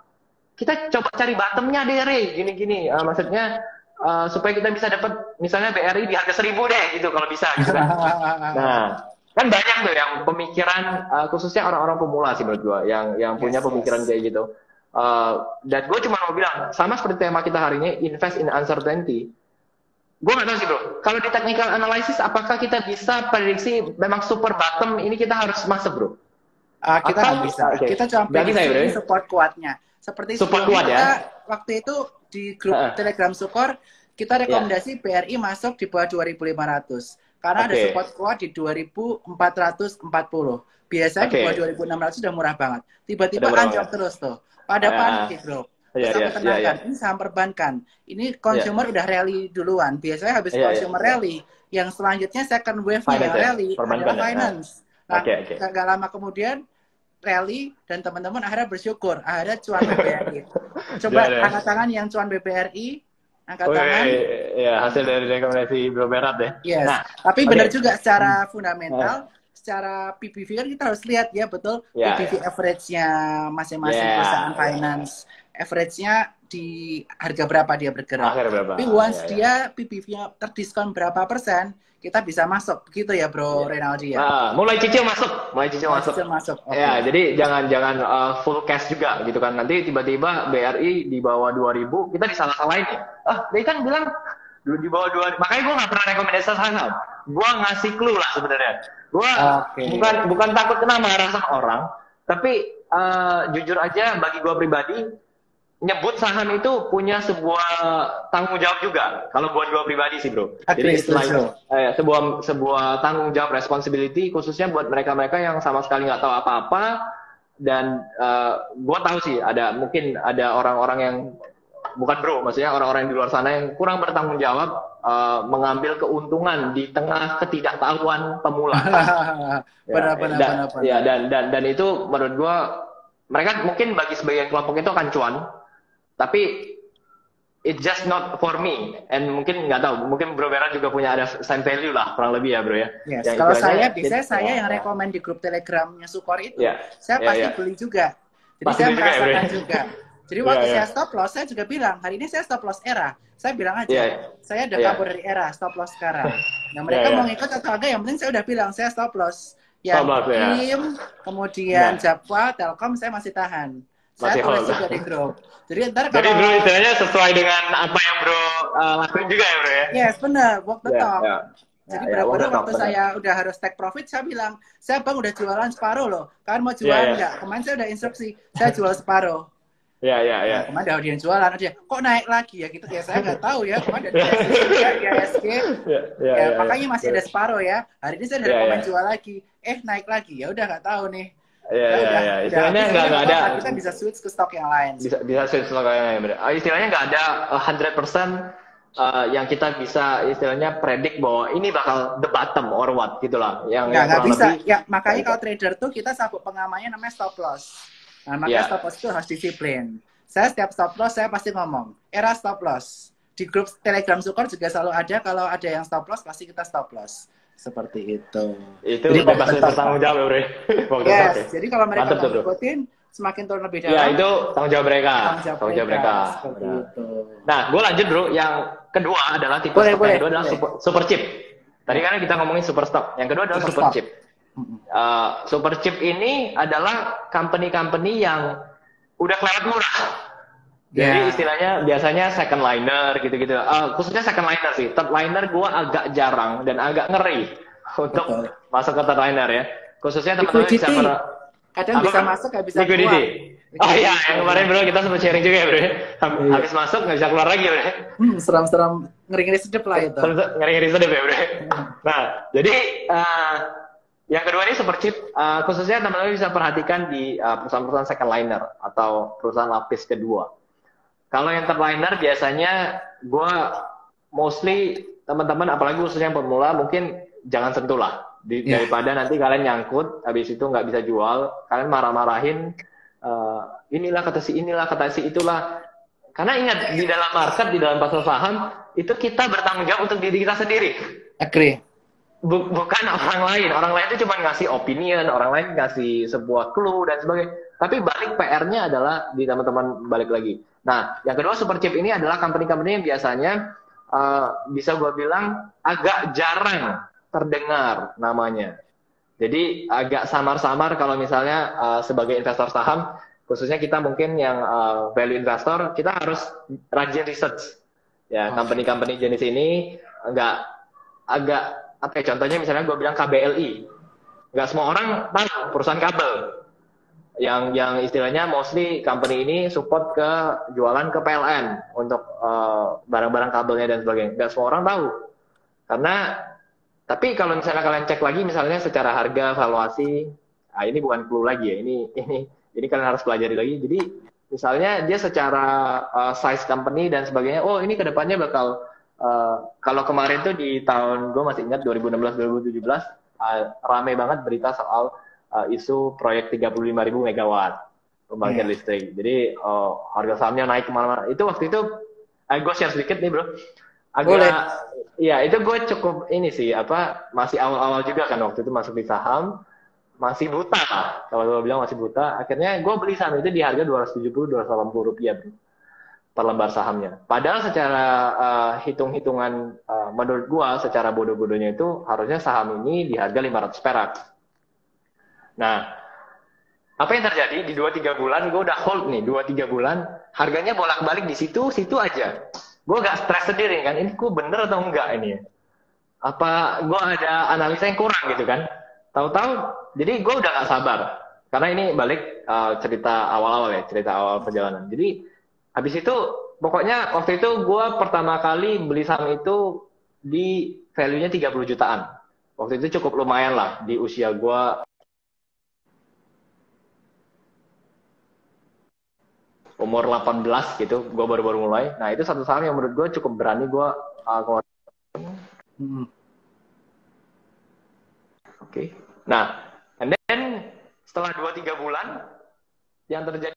kita coba cari bottomnya deh Ray, gini-gini, uh, maksudnya uh, supaya kita bisa dapat misalnya B R I di harga seribu deh, gitu kalau bisa. Gitu kan. Nah, kan banyak tuh yang pemikiran uh, khususnya orang-orang pemula sih menurut gue yang yang punya yes, pemikiran yes. kayak gitu. Uh, dan gue cuma mau bilang sama seperti tema kita hari ini, invest in uncertainty. Gue nggak tahu sih bro, kalau di technical analysis apakah kita bisa prediksi memang super bottom ini kita harus masuk bro?
Uh, kita nggak bisa. Okay. Kita cuma prediksi bisa, ya, support kuatnya. Seperti
support kuat
kita
ya.
Waktu itu di grup uh -uh. Telegram Sukor kita rekomendasi yeah. B R I masuk di bawah dua ribu lima ratus. Karena okay. ada support kuat di dua ribu empat ratus empat puluh. Biasanya okay. di bawah dua ribu enam ratus sudah murah banget. Tiba-tiba anjlok terus tuh. Pada uh, panik di grup. Terus yeah, aku tenangkan, yeah, yeah. ini saham perbankan. Ini consumer yeah. udah rally duluan. Biasanya habis yeah, consumer yeah, rally, yeah. yang selanjutnya second wave-nya rally adalah finance. Ya. Nah, okay, okay. gak lama kemudian rally dan teman-teman akhirnya bersyukur. Akhirnya cuan B B R I. Coba yeah, yeah. angkat tangan yang cuan B B R I. Angkat
Wih,
tangan.
Ya, hasil dari rekomendasi Bro Berat deh.
Yes. Nah, tapi okay. benar juga secara fundamental, hmm. secara P B V kan kita harus lihat ya betul yeah, P B V yeah. average-nya masing-masing yeah, perusahaan yeah. finance. Average-nya di harga berapa dia bergerak. Berapa? Tapi once yeah, dia yeah. P B V-nya terdiskon berapa persen, kita bisa masuk begitu ya Bro yeah. Renaldi ya.
Nah, mulai cicil masuk, mulai cicil mulai masuk. Cicil masuk. Okay. Ya, jadi jangan jangan uh, full cash juga gitu kan. Nanti tiba-tiba B R I di bawah dua ribu, kita disalah-salahin ya. Ah, dia kan bilang di bawah dua ribu. Makanya gue nggak pernah rekomendasi saham. Gue ngasih clue lah sebenarnya. Gue okay. bukan bukan takut kena marah sama orang, tapi uh, jujur aja bagi gue pribadi, nyebut saham itu punya sebuah tanggung jawab juga. Kalau buat gue pribadi sih bro. Jadi selain eh, sebuah sebuah tanggung jawab responsibility khususnya buat mereka-mereka yang sama sekali nggak tahu apa-apa. Dan uh, gue tahu sih ada mungkin ada orang-orang yang bukan bro, maksudnya orang-orang yang di luar sana yang kurang bertanggung jawab uh, mengambil keuntungan di tengah ketidaktahuan pemula.
Benar, ya, benar,
dan,
benar, benar.
Ya, dan dan dan itu menurut gue mereka mungkin bagi sebagian kelompok itu akan cuan. Tapi it just not for me, and mungkin nggak tahu, mungkin Bro Berat juga punya ada same value lah kurang lebih ya Bro ya.
Yes. Kalau saya biasanya saya yang rekomend di grup Telegramnya Sukor itu, yeah. saya yeah, pasti yeah. beli juga. Jadi pasti saya merasakan juga, ya, juga. Jadi waktu yeah, yeah. saya stop loss, saya juga bilang hari ini saya stop loss era. Saya bilang aja, yeah. saya udah yeah. kabur dari era stop loss sekarang. Nah mereka yeah, yeah. mau ngikut atau enggak, yang penting saya udah bilang saya stop loss. Yang Kim, yeah. kemudian yeah. Java, Telkom saya masih tahan. Saya tulis juga di grup. Jadi ntar kalau... Jadi bro
istilahnya sesuai dengan apa yang bro uh, lakuin juga ya bro ya?
Yes benar, walk the talk. Yeah, yeah. Jadi yeah, benar-benar yeah, waktu bener. saya udah harus take profit, saya bilang, saya bang udah jualan separuh loh. Kalian mau jualan yeah, yeah. nggak? Kemarin saya udah instruksi, saya jual separuh.
Iya, iya, iya.
Kemarin udah dia jualan, dia kok naik lagi ya gitu ya, saya nggak tahu ya. Kemarin dari I S G, ya makanya masih ada separuh ya. Hari ini saya udah yeah, rekomend yeah. jual lagi, eh naik lagi, ya udah nggak tahu nih.
Iya, iya, iya. Istilahnya nggak ada.
Kita bisa switch ke stok yang lain.
Bisa, bisa switch ke stok yang lain. Bener. Istilahnya nggak ada one hundred percent uh, yang kita bisa istilahnya predik bahwa ini bakal the bottom or what gitulah. Yang
nggak bisa. Lebih, ya makanya kalau trader tuh kita sabuk pengamannya namanya stop loss. Nah makanya yeah. stop loss itu harus disiplin. Saya setiap stop loss saya pasti ngomong era stop loss. Di grup Telegram Sukor juga selalu ada, kalau ada yang stop loss pasti kita stop loss. Seperti itu.
Itu jadi bebas bertanggung jawab, Bro.
Yes, okay. Jadi kalau mereka nggak ngikutin, semakin turun lebih dalam.
Ya, itu tanggung jawab mereka. Tanggung jawab, tanggung jawab mereka.
Seperti nah. itu.
Nah, gue lanjut, Bro. Yang kedua adalah tipe boleh, stock boleh, yang kedua boleh. adalah super, super chip. Tadi kan kita ngomongin super stock. Yang kedua adalah super, super chip. Uh, super chip ini adalah company-company yang udah kelewat murah. Jadi yeah. istilahnya biasanya second liner gitu-gitu. Uh, khususnya second liner sih. Third liner gue agak jarang dan agak ngeri untuk Betul. masuk ke third liner ya. Khususnya teman-teman bisa per...
kadang bisa masuk nggak bisa
liquidity. keluar. Oh iya, yang kemarin bro kita sempat sharing juga ya bro. Habis yeah. masuk nggak bisa keluar lagi bro.
Hmm, seram-seram ngeri-ngeri sedep lah itu.
Ngeri-ngeri sedep ya bro. Nah jadi uh, Yang kedua ini super cheap, uh, khususnya teman-teman bisa perhatikan di uh, perusahaan-perusahaan second liner atau perusahaan lapis kedua. Kalau yang third liner biasanya gue mostly teman-teman, apalagi khususnya yang pemula, mungkin jangan sentuh lah. Di,
Ya,
daripada nanti kalian nyangkut, habis itu nggak bisa jual, kalian marah-marahin, uh, inilah kata si inilah kata si itulah. Karena ingat, di dalam market, di dalam pasar saham, itu kita bertanggung jawab untuk diri kita sendiri.
agree.
Bukan orang lain. Orang lain itu cuma ngasih opinion, orang lain ngasih sebuah clue dan sebagainya. Tapi balik P R-nya adalah di teman-teman balik lagi. Nah, yang kedua super cheap ini adalah company-company yang biasanya uh, bisa gue bilang agak jarang terdengar namanya. Jadi agak samar-samar kalau misalnya uh, sebagai investor saham, khususnya kita mungkin yang uh, value investor, kita harus rajin research. Ya, company-company jenis ini agak agak apa ya, contohnya misalnya gue bilang K B L I, nggak semua orang tahu perusahaan kabel yang yang istilahnya mostly company ini support ke jualan ke P L N untuk uh, barang-barang kabelnya dan sebagainya, nggak semua orang tahu. Karena tapi kalau misalnya kalian cek lagi misalnya secara harga valuasi, ah ini bukan clue lagi ya, ini ini ini kalian harus pelajari lagi. Jadi misalnya dia secara uh, size company dan sebagainya, oh ini kedepannya bakal Uh, kalau kemarin tuh di tahun, gue masih ingat dua ribu enam belas dua ribu tujuh belas, uh, rame banget berita soal uh, isu proyek tiga puluh lima ribu megawatt pembangkit yeah. listrik. Jadi uh, harga sahamnya naik kemana-mana. Itu waktu itu, uh, gue share sedikit nih bro. Agak, ya itu gue cukup ini sih, apa masih awal-awal juga kan waktu itu masuk di saham, masih buta lah. Kalau gue bilang masih buta, akhirnya gue beli saham itu di harga dua ratus tujuh puluh dua ratus delapan puluh rupiah bro, per lembar sahamnya. Padahal secara uh, hitung-hitungan uh, menurut gua secara bodoh-bodohnya itu harusnya saham ini di harga lima ratus perak. Nah, apa yang terjadi di dua tiga bulan gua udah hold nih, dua tiga bulan harganya bolak-balik di situ, situ aja. Gua gak stres sendiri kan, ini gua bener atau enggak ini? Apa gua ada analisa yang kurang gitu kan? Tahu-tahu, jadi gua udah gak sabar. Karena ini balik uh, cerita awal-awal ya, cerita awal perjalanan. Jadi habis itu, pokoknya waktu itu gue pertama kali beli saham itu di value-nya tiga puluh jutaan. Waktu itu cukup lumayan lah di usia gue. Umur delapan belas gitu, gue baru-baru mulai. Nah itu satu saham yang menurut gue cukup berani gue uh, keluarin. Hmm. Oke. Okay. Nah, and then setelah dua tiga bulan, yang terjadi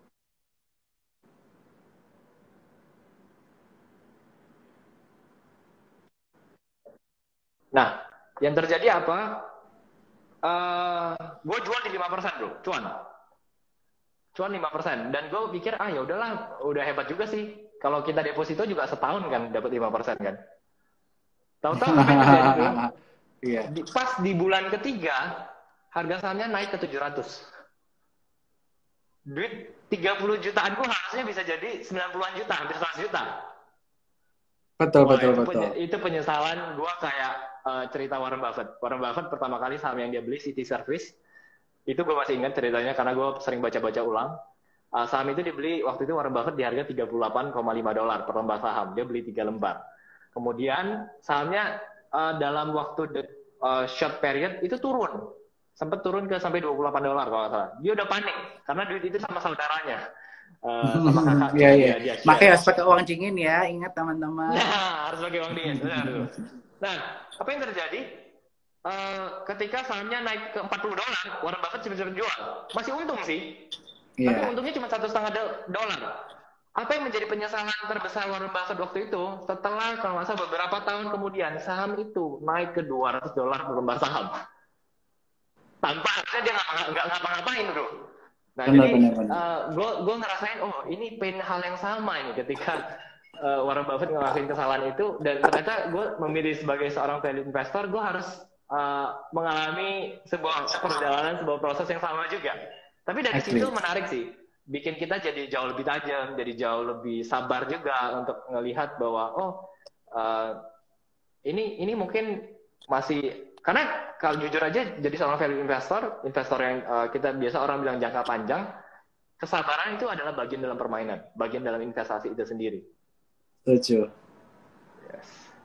Nah, yang terjadi apa? Uh, gue jual di lima persen bro, cuan. Cuan lima persen. Dan gue pikir, ah ya udahlah, udah hebat juga sih. Kalau kita deposito juga setahun kan, dapat lima persen kan. Tahu-tahu apa yang terjadi bro? Iya. Di, pas di bulan ketiga, harga sahamnya naik ke tujuh ratus. Duit tiga puluh jutaan gue harusnya bisa jadi sembilan puluhan juta, hampir seratus juta.
Betul,
Wah,
betul,
itu,
betul.
Itu penyesalan gue kayak uh, cerita Warren Buffett. Warren Buffett pertama kali saham yang dia beli City Service, itu gue masih ingat ceritanya karena gue sering baca-baca ulang. Uh, saham itu dibeli waktu itu Warren Buffett di harga tiga puluh delapan koma lima dolar per lembar saham. Dia beli tiga lembar. Kemudian sahamnya uh, dalam waktu the, uh, short period itu turun. Sempat turun ke sampai dua puluh delapan dolar kalau nggak salah. Dia udah panik karena duit itu sama saudaranya. Uh, sama kakaknya
yeah, yeah.
dia, dia
makanya harus pakai uang dingin ya, ingat teman-teman.
Nah, harus pakai uang dingin. Nah, apa yang terjadi? Uh, ketika sahamnya naik ke empat puluh dolar, Warren Buffett cepet-cepet jual. Masih untung sih, yeah. Tapi untungnya cuma satu setengah dolar. Apa yang menjadi penyesalan terbesar Warren Buffett waktu itu? Setelah kalau nggak salah beberapa tahun kemudian saham itu naik ke dua ratus dolar per lembar saham. Tanpa harusnya dia nggak ngapa-ngapain bro. Nah, benar, jadi gue uh, gue ngerasain, oh ini pain hal yang sama ini ketika uh, Warren Buffett ngelakuin kesalahan itu, dan ternyata gue memilih sebagai seorang value investor, gue harus uh, mengalami sebuah perjalanan, sebuah proses yang sama juga. Tapi dari Actually. situ menarik sih, bikin kita jadi jauh lebih tajam, jadi jauh lebih sabar juga untuk melihat bahwa oh uh, ini ini mungkin masih. Karena kalau jujur aja jadi seorang value investor, investor yang uh, kita biasa orang bilang jangka panjang, kesabaran itu adalah bagian dalam permainan, bagian dalam investasi itu sendiri.
Setuju.
Yes.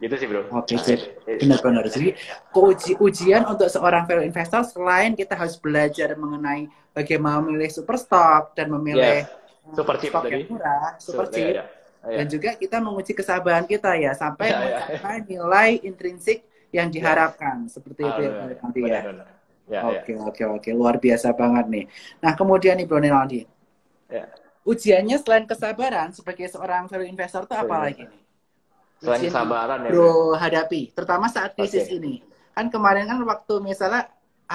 Gitu sih bro.
Oke,
Nah,
jadi
itu, itu.
benar-benar. Jadi uji ujian untuk seorang value investor selain kita harus belajar mengenai bagaimana memilih super stock dan
Yes,
memilih uh,
super cheap
stok yang
tadi.
murah, super
So, ya,
cheap,
ya, ya,
dan juga kita menguji kesabaran kita ya sampai
ya, ya.
mencapai nilai intrinsik yang
Yes,
diharapkan seperti itu ya
benar,
Bro Rinaldi ya.
benar. Ya, ya,
Oke, oke, oke, luar biasa banget nih. Nah, kemudian nih Bro Rinaldi,
ya.
ujiannya selain kesabaran sebagai seorang value investor itu apa lagi nih?
Selain
Ujian yang
kesabaran ya bro.
bro hadapi, terutama saat krisis
Oke.
ini. Kan kemarin kan waktu misalnya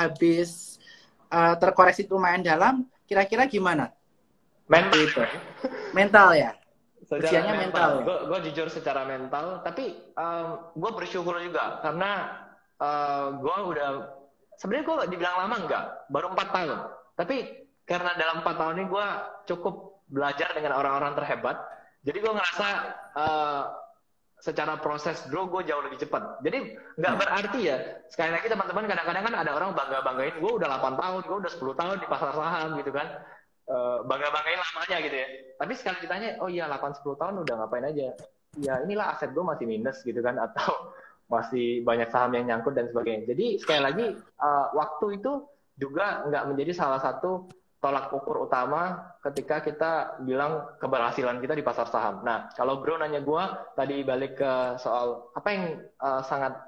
habis uh, terkoreksi lumayan dalam, kira-kira gimana?
Mental.
Waktu itu. Mental ya?
Secara
Ujiannya mental,
mental,
ya?
gue jujur secara mental, tapi um, gue bersyukur juga karena uh, gue udah sebenarnya gue dibilang lama enggak, baru empat tahun. Tapi karena dalam empat tahun ini gue cukup belajar dengan orang-orang terhebat, jadi gue ngerasa uh, secara proses bro gue jauh lebih cepat. Jadi nggak
Ya.
berarti ya, sekali lagi teman-teman kadang-kadang kan ada orang bangga-banggain gue udah delapan tahun, gue udah sepuluh tahun di pasar saham gitu kan. Uh, bangga-banggain lamanya gitu ya. Tapi sekali ditanya, oh iya delapan sepuluh tahun udah ngapain aja? Ya inilah aset gue masih minus gitu kan, atau masih banyak saham yang nyangkut dan sebagainya. Jadi sekali lagi uh, waktu itu juga nggak menjadi salah satu tolak ukur utama ketika kita bilang keberhasilan kita di pasar saham. Nah kalau bro nanya gue tadi balik ke soal apa yang uh, sangat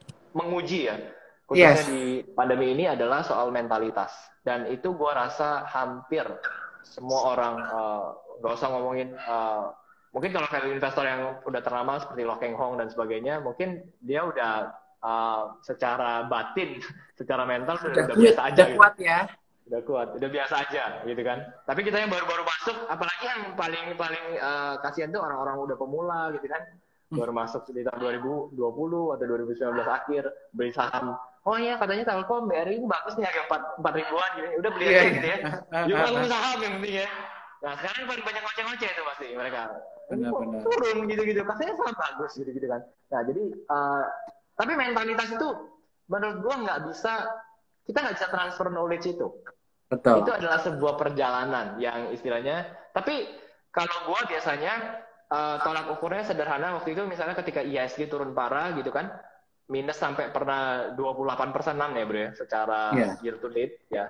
menguji ya, khususnya
Yes.
di pandemi ini adalah soal mentalitas. Dan itu gue rasa hampir semua orang, uh, gak usah ngomongin, uh, mungkin kalau value investor yang udah ternama seperti Lo Keng Hong dan sebagainya, mungkin dia udah uh, secara batin, secara mental udah,
Udah,
udah
kuat,
biasa aja.
udah
gitu.
kuat ya.
Udah kuat, udah biasa aja gitu kan. Tapi kita yang baru-baru masuk, apalagi yang paling paling uh, kasihan tuh orang-orang udah pemula gitu kan. Baru masuk di tahun dua ribu dua puluh atau dua ribu sembilan belas akhir beli saham. Oh iya katanya Telkom B R I bagus nih harga empat ribuan gitu. Udah beli aja
Iya,
gitu ya.
iya.
Yuk langsung saham yang penting ya. Nah sekarang paling banyak ngoceh-ngoceh itu pasti mereka.
Benar-benar.
Turun gitu-gitu. Katanya saham bagus gitu-gitu kan. Nah jadi uh, tapi mentalitas itu menurut gua nggak bisa, kita nggak bisa transfer knowledge itu.
Betul.
Itu adalah sebuah perjalanan yang istilahnya. Tapi kalau gua biasanya Uh, tolak ukurnya sederhana. Waktu itu misalnya ketika I H S G turun parah gitu kan, minus sampai pernah dua puluh delapan persen ya bro ya, secara
yeah.
year to date ya.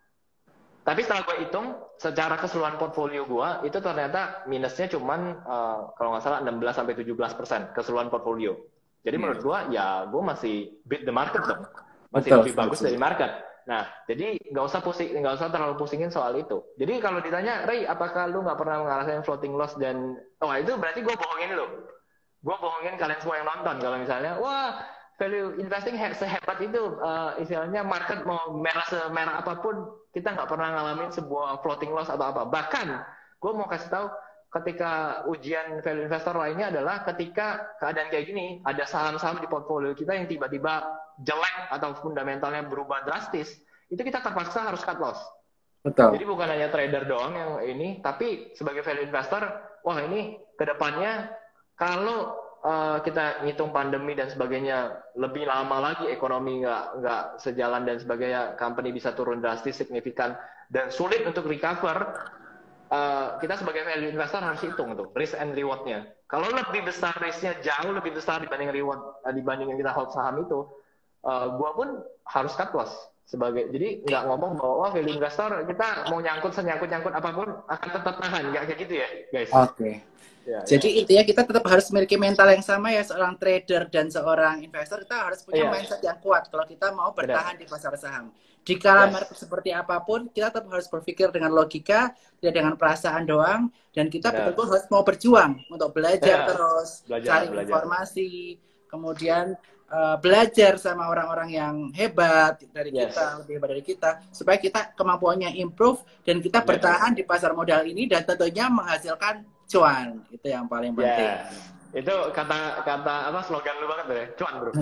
Tapi setelah gue hitung secara keseluruhan portfolio gue itu ternyata minusnya cuman uh, kalau nggak salah enam belas sampai tujuh belas persen keseluruhan portfolio. Jadi yeah. menurut gue ya gue masih beat the market dong, masih betul, lebih bagus betul. Dari market. Nah, jadi nggak usah pusing, nggak usah terlalu pusingin soal itu. Jadi kalau ditanya, Ray, apakah lu nggak pernah ngerasain floating loss dan, oh itu berarti gue bohongin lu. Gue bohongin kalian semua yang nonton. Kalau misalnya, wah value investing sehebat itu, uh, istilahnya market mau merah semerah apapun, kita nggak pernah ngalamin sebuah floating loss atau apa. Bahkan, gue mau kasih tahu, ketika ujian value investor lainnya adalah ketika keadaan kayak gini, ada saham-saham di portfolio kita yang tiba-tiba jelek atau fundamentalnya berubah drastis, itu kita terpaksa harus cut loss.
Betul.
Jadi bukan hanya trader doang yang ini, tapi sebagai value investor, wah ini kedepannya kalau uh, kita ngitung pandemi dan sebagainya lebih lama lagi, ekonomi nggak nggak sejalan dan sebagainya, company bisa turun drastis signifikan dan sulit untuk recover. Uh, kita sebagai value investor harus hitung tuh risk and rewardnya. Kalau lebih besar risknya jauh lebih besar dibanding reward uh, dibanding yang kita hold saham itu, uh, gua pun harus cut loss sebagai. Jadi nggak ngomong bahwa oh, value investor kita mau nyangkut senyangkut nyangkut apapun akan tetap tahan, nggak kayak gitu ya guys.
Oke. Okay.
Ya,
Jadi
ya.
intinya kita tetap harus memiliki mental yang sama ya, seorang trader dan seorang investor kita harus punya ya. mindset yang kuat kalau kita mau bertahan Benar. di pasar saham. Di kala yes. market seperti apapun, kita tetap harus berpikir dengan logika, tidak dengan perasaan doang, dan kita betul-betul harus mau berjuang untuk belajar ya. terus, belajar, cari belajar. informasi, kemudian uh, belajar sama orang-orang yang hebat dari yes. kita, lebih hebat dari kita, supaya kita kemampuannya improve dan kita bertahan yes. di pasar modal ini dan tentunya menghasilkan cuan. Itu yang paling penting.
Yeah. Itu kata kata apa slogan lu banget ya, cuan bro.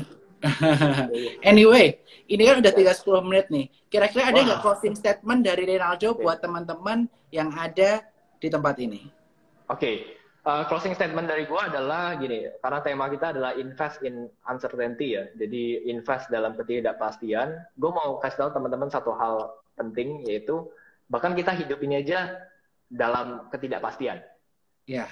Anyway, ini kan udah tinggal sepuluh menit nih. Kira-kira ada nggak wow. closing statement dari Rinaldo okay. buat teman-teman yang ada di tempat ini?
Oke, okay. uh, closing statement dari gua adalah gini, karena tema kita adalah invest in uncertainty ya. Jadi invest dalam ketidakpastian. Gue mau kasih tahu teman-teman satu hal penting, yaitu bahkan kita hidup ini aja dalam ketidakpastian.
Ya. Yeah.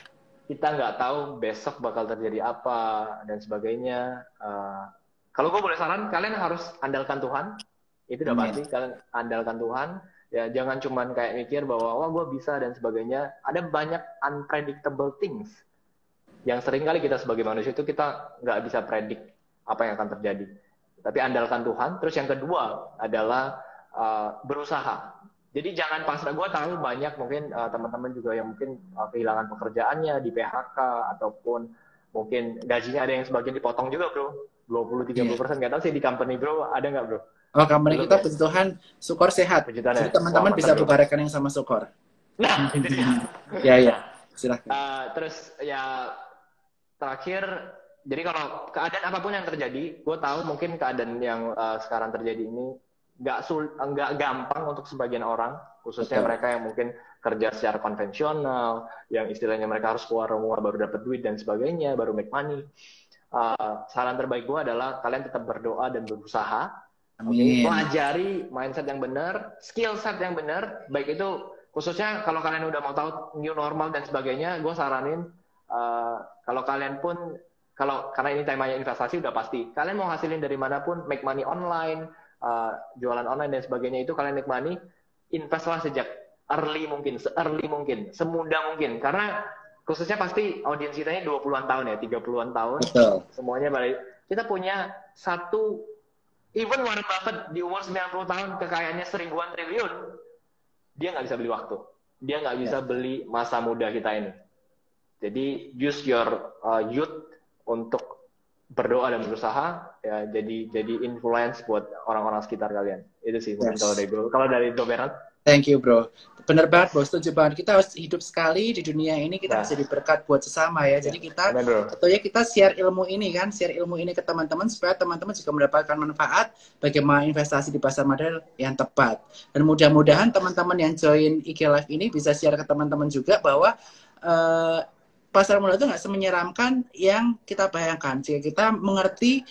kita nggak tahu besok bakal terjadi apa dan sebagainya. Uh, kalau gue boleh saran, kalian harus andalkan Tuhan. Itu udah pasti. Kalian andalkan Tuhan. Ya jangan cuman kayak mikir bahwa wah gue bisa dan sebagainya. Ada banyak unpredictable things yang sering kali kita sebagai manusia itu kita nggak bisa predik apa yang akan terjadi. Tapi andalkan Tuhan. Terus yang kedua adalah uh, berusaha. Jadi jangan pasrah. Gue tahu banyak mungkin uh, teman-teman juga yang mungkin uh, kehilangan pekerjaannya di P H K ataupun mungkin gajinya ada yang sebagian dipotong juga bro, dua puluh sampai tiga puluh persen. Nggak tahu sih di company bro ada nggak bro?
Oh company
Belum,
kita
ya?
puji Tuhan Sukor sehat.
Puji Tuhan,
jadi
ya?
teman-teman
Wah,
bisa
bro.
buka rekening sama Sukor.
Nah itu dia.
Ya ya silahkan.
Uh, terus ya terakhir, jadi kalau keadaan apapun yang terjadi, gue tahu mungkin keadaan yang uh, sekarang terjadi ini nggak sul nggak gampang untuk sebagian orang, khususnya
Betul.
mereka yang mungkin kerja secara konvensional, yang istilahnya mereka harus keluar rumah baru dapat duit dan sebagainya, baru make money. Uh, saran terbaik gue adalah kalian tetap berdoa dan berusaha. Oke, okay? Pelajari mindset yang benar, skill set yang benar, baik itu khususnya kalau kalian udah mau tahu new normal dan sebagainya, gue saranin uh, kalau kalian pun kalau karena ini temanya investasi udah pasti, kalian mau hasilin dari manapun, make money online. Uh, jualan online dan sebagainya itu kalian make money, investlah sejak early mungkin, se-early mungkin, semudah mungkin, karena khususnya pasti audiens kita ini dua puluhan tahun ya, tiga puluhan tahun.
Betul.
Semuanya balik. Kita punya satu, even Warren Buffett di umur sembilan puluh tahun kekayaannya seribuan triliun, dia nggak bisa beli waktu, dia nggak bisa yeah. beli masa muda kita ini. Jadi use your uh, youth untuk berdoa dan berusaha ya, jadi jadi influence buat orang-orang sekitar kalian. Itu sih mungkin yes. kalau dari gue. Kalau dari Bro Bernard?
Thank you bro. Bener banget bro, setuju banget. Kita harus hidup sekali di dunia ini, kita
nah.
harus jadi berkat buat sesama ya. Jadi kita atau ya kita share ilmu ini kan, share ilmu ini ke teman-teman supaya teman-teman juga mendapatkan manfaat bagaimana investasi di pasar modal yang tepat. Dan mudah-mudahan teman-teman yang join I G Live ini bisa share ke teman-teman juga bahwa uh, pasar modal itu nggak semenyeramkan yang kita bayangkan. Jika kita mengerti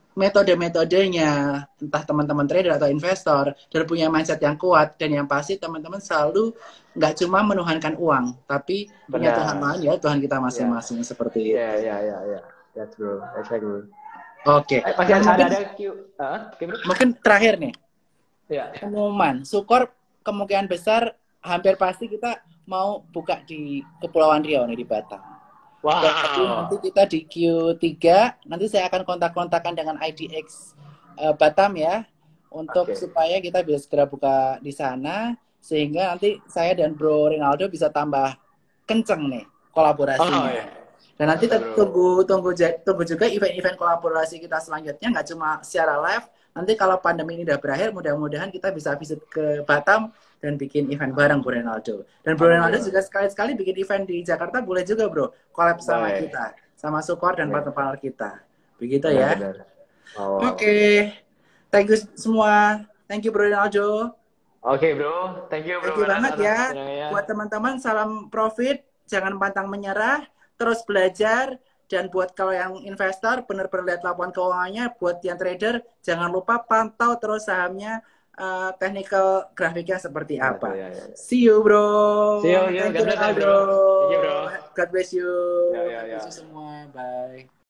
metode-metodenya, entah teman-teman trader atau investor, dan punya mindset yang kuat, dan yang pasti teman-teman selalu nggak cuma menuhankan uang, tapi Benar. punya Tuhan lain ya, Tuhan kita masing-masing yeah. seperti itu.
Iya, iya, iya, iya. That's true. That's right, bro.
Oke. Okay.
Eh, masih ada, mungkin, ada Q. Uh, okay,
mungkin terakhir nih.
Iya. Yeah.
Pengumuman. Sukor kemungkinan besar hampir pasti kita mau buka di Kepulauan Riau nih di Batam.
Wow.
Jadi nanti kita di Q tiga, nanti saya akan kontak-kontakan dengan I D X uh, Batam ya, untuk okay. supaya kita bisa segera buka di sana, sehingga nanti saya dan Bro Rinaldo bisa tambah kenceng nih kolaborasinya. Oh, iya. Dan nanti tunggu tunggu tunggu juga event-event kolaborasi kita selanjutnya, nggak cuma secara live. Nanti kalau pandemi ini udah berakhir, mudah-mudahan kita bisa visit ke Batam dan bikin event bareng Bro Rinaldo. Dan Bro Rinaldo juga sekali-sekali bikin event di Jakarta boleh juga bro, collab sama Baik. kita, sama Sukor dan partner-partner kita. Begitu ya. Oh. Oke, okay. Thank you semua. Thank you Bro Rinaldo.
Oke okay, bro, thank you bro.
Thank you banget ya. ya. Buat teman-teman salam profit, jangan pantang menyerah, terus belajar. Dan buat kalau yang investor benar-benar lihat laporan keuangannya, buat yang trader jangan lupa pantau terus sahamnya, uh, technical grafiknya seperti apa. Ya, ya, ya. See you bro.
See you. you.
Thank you,
God bless you bro. Thank you bro.
God bless you.
Ya, ya, ya.
God bless you semua. Bye.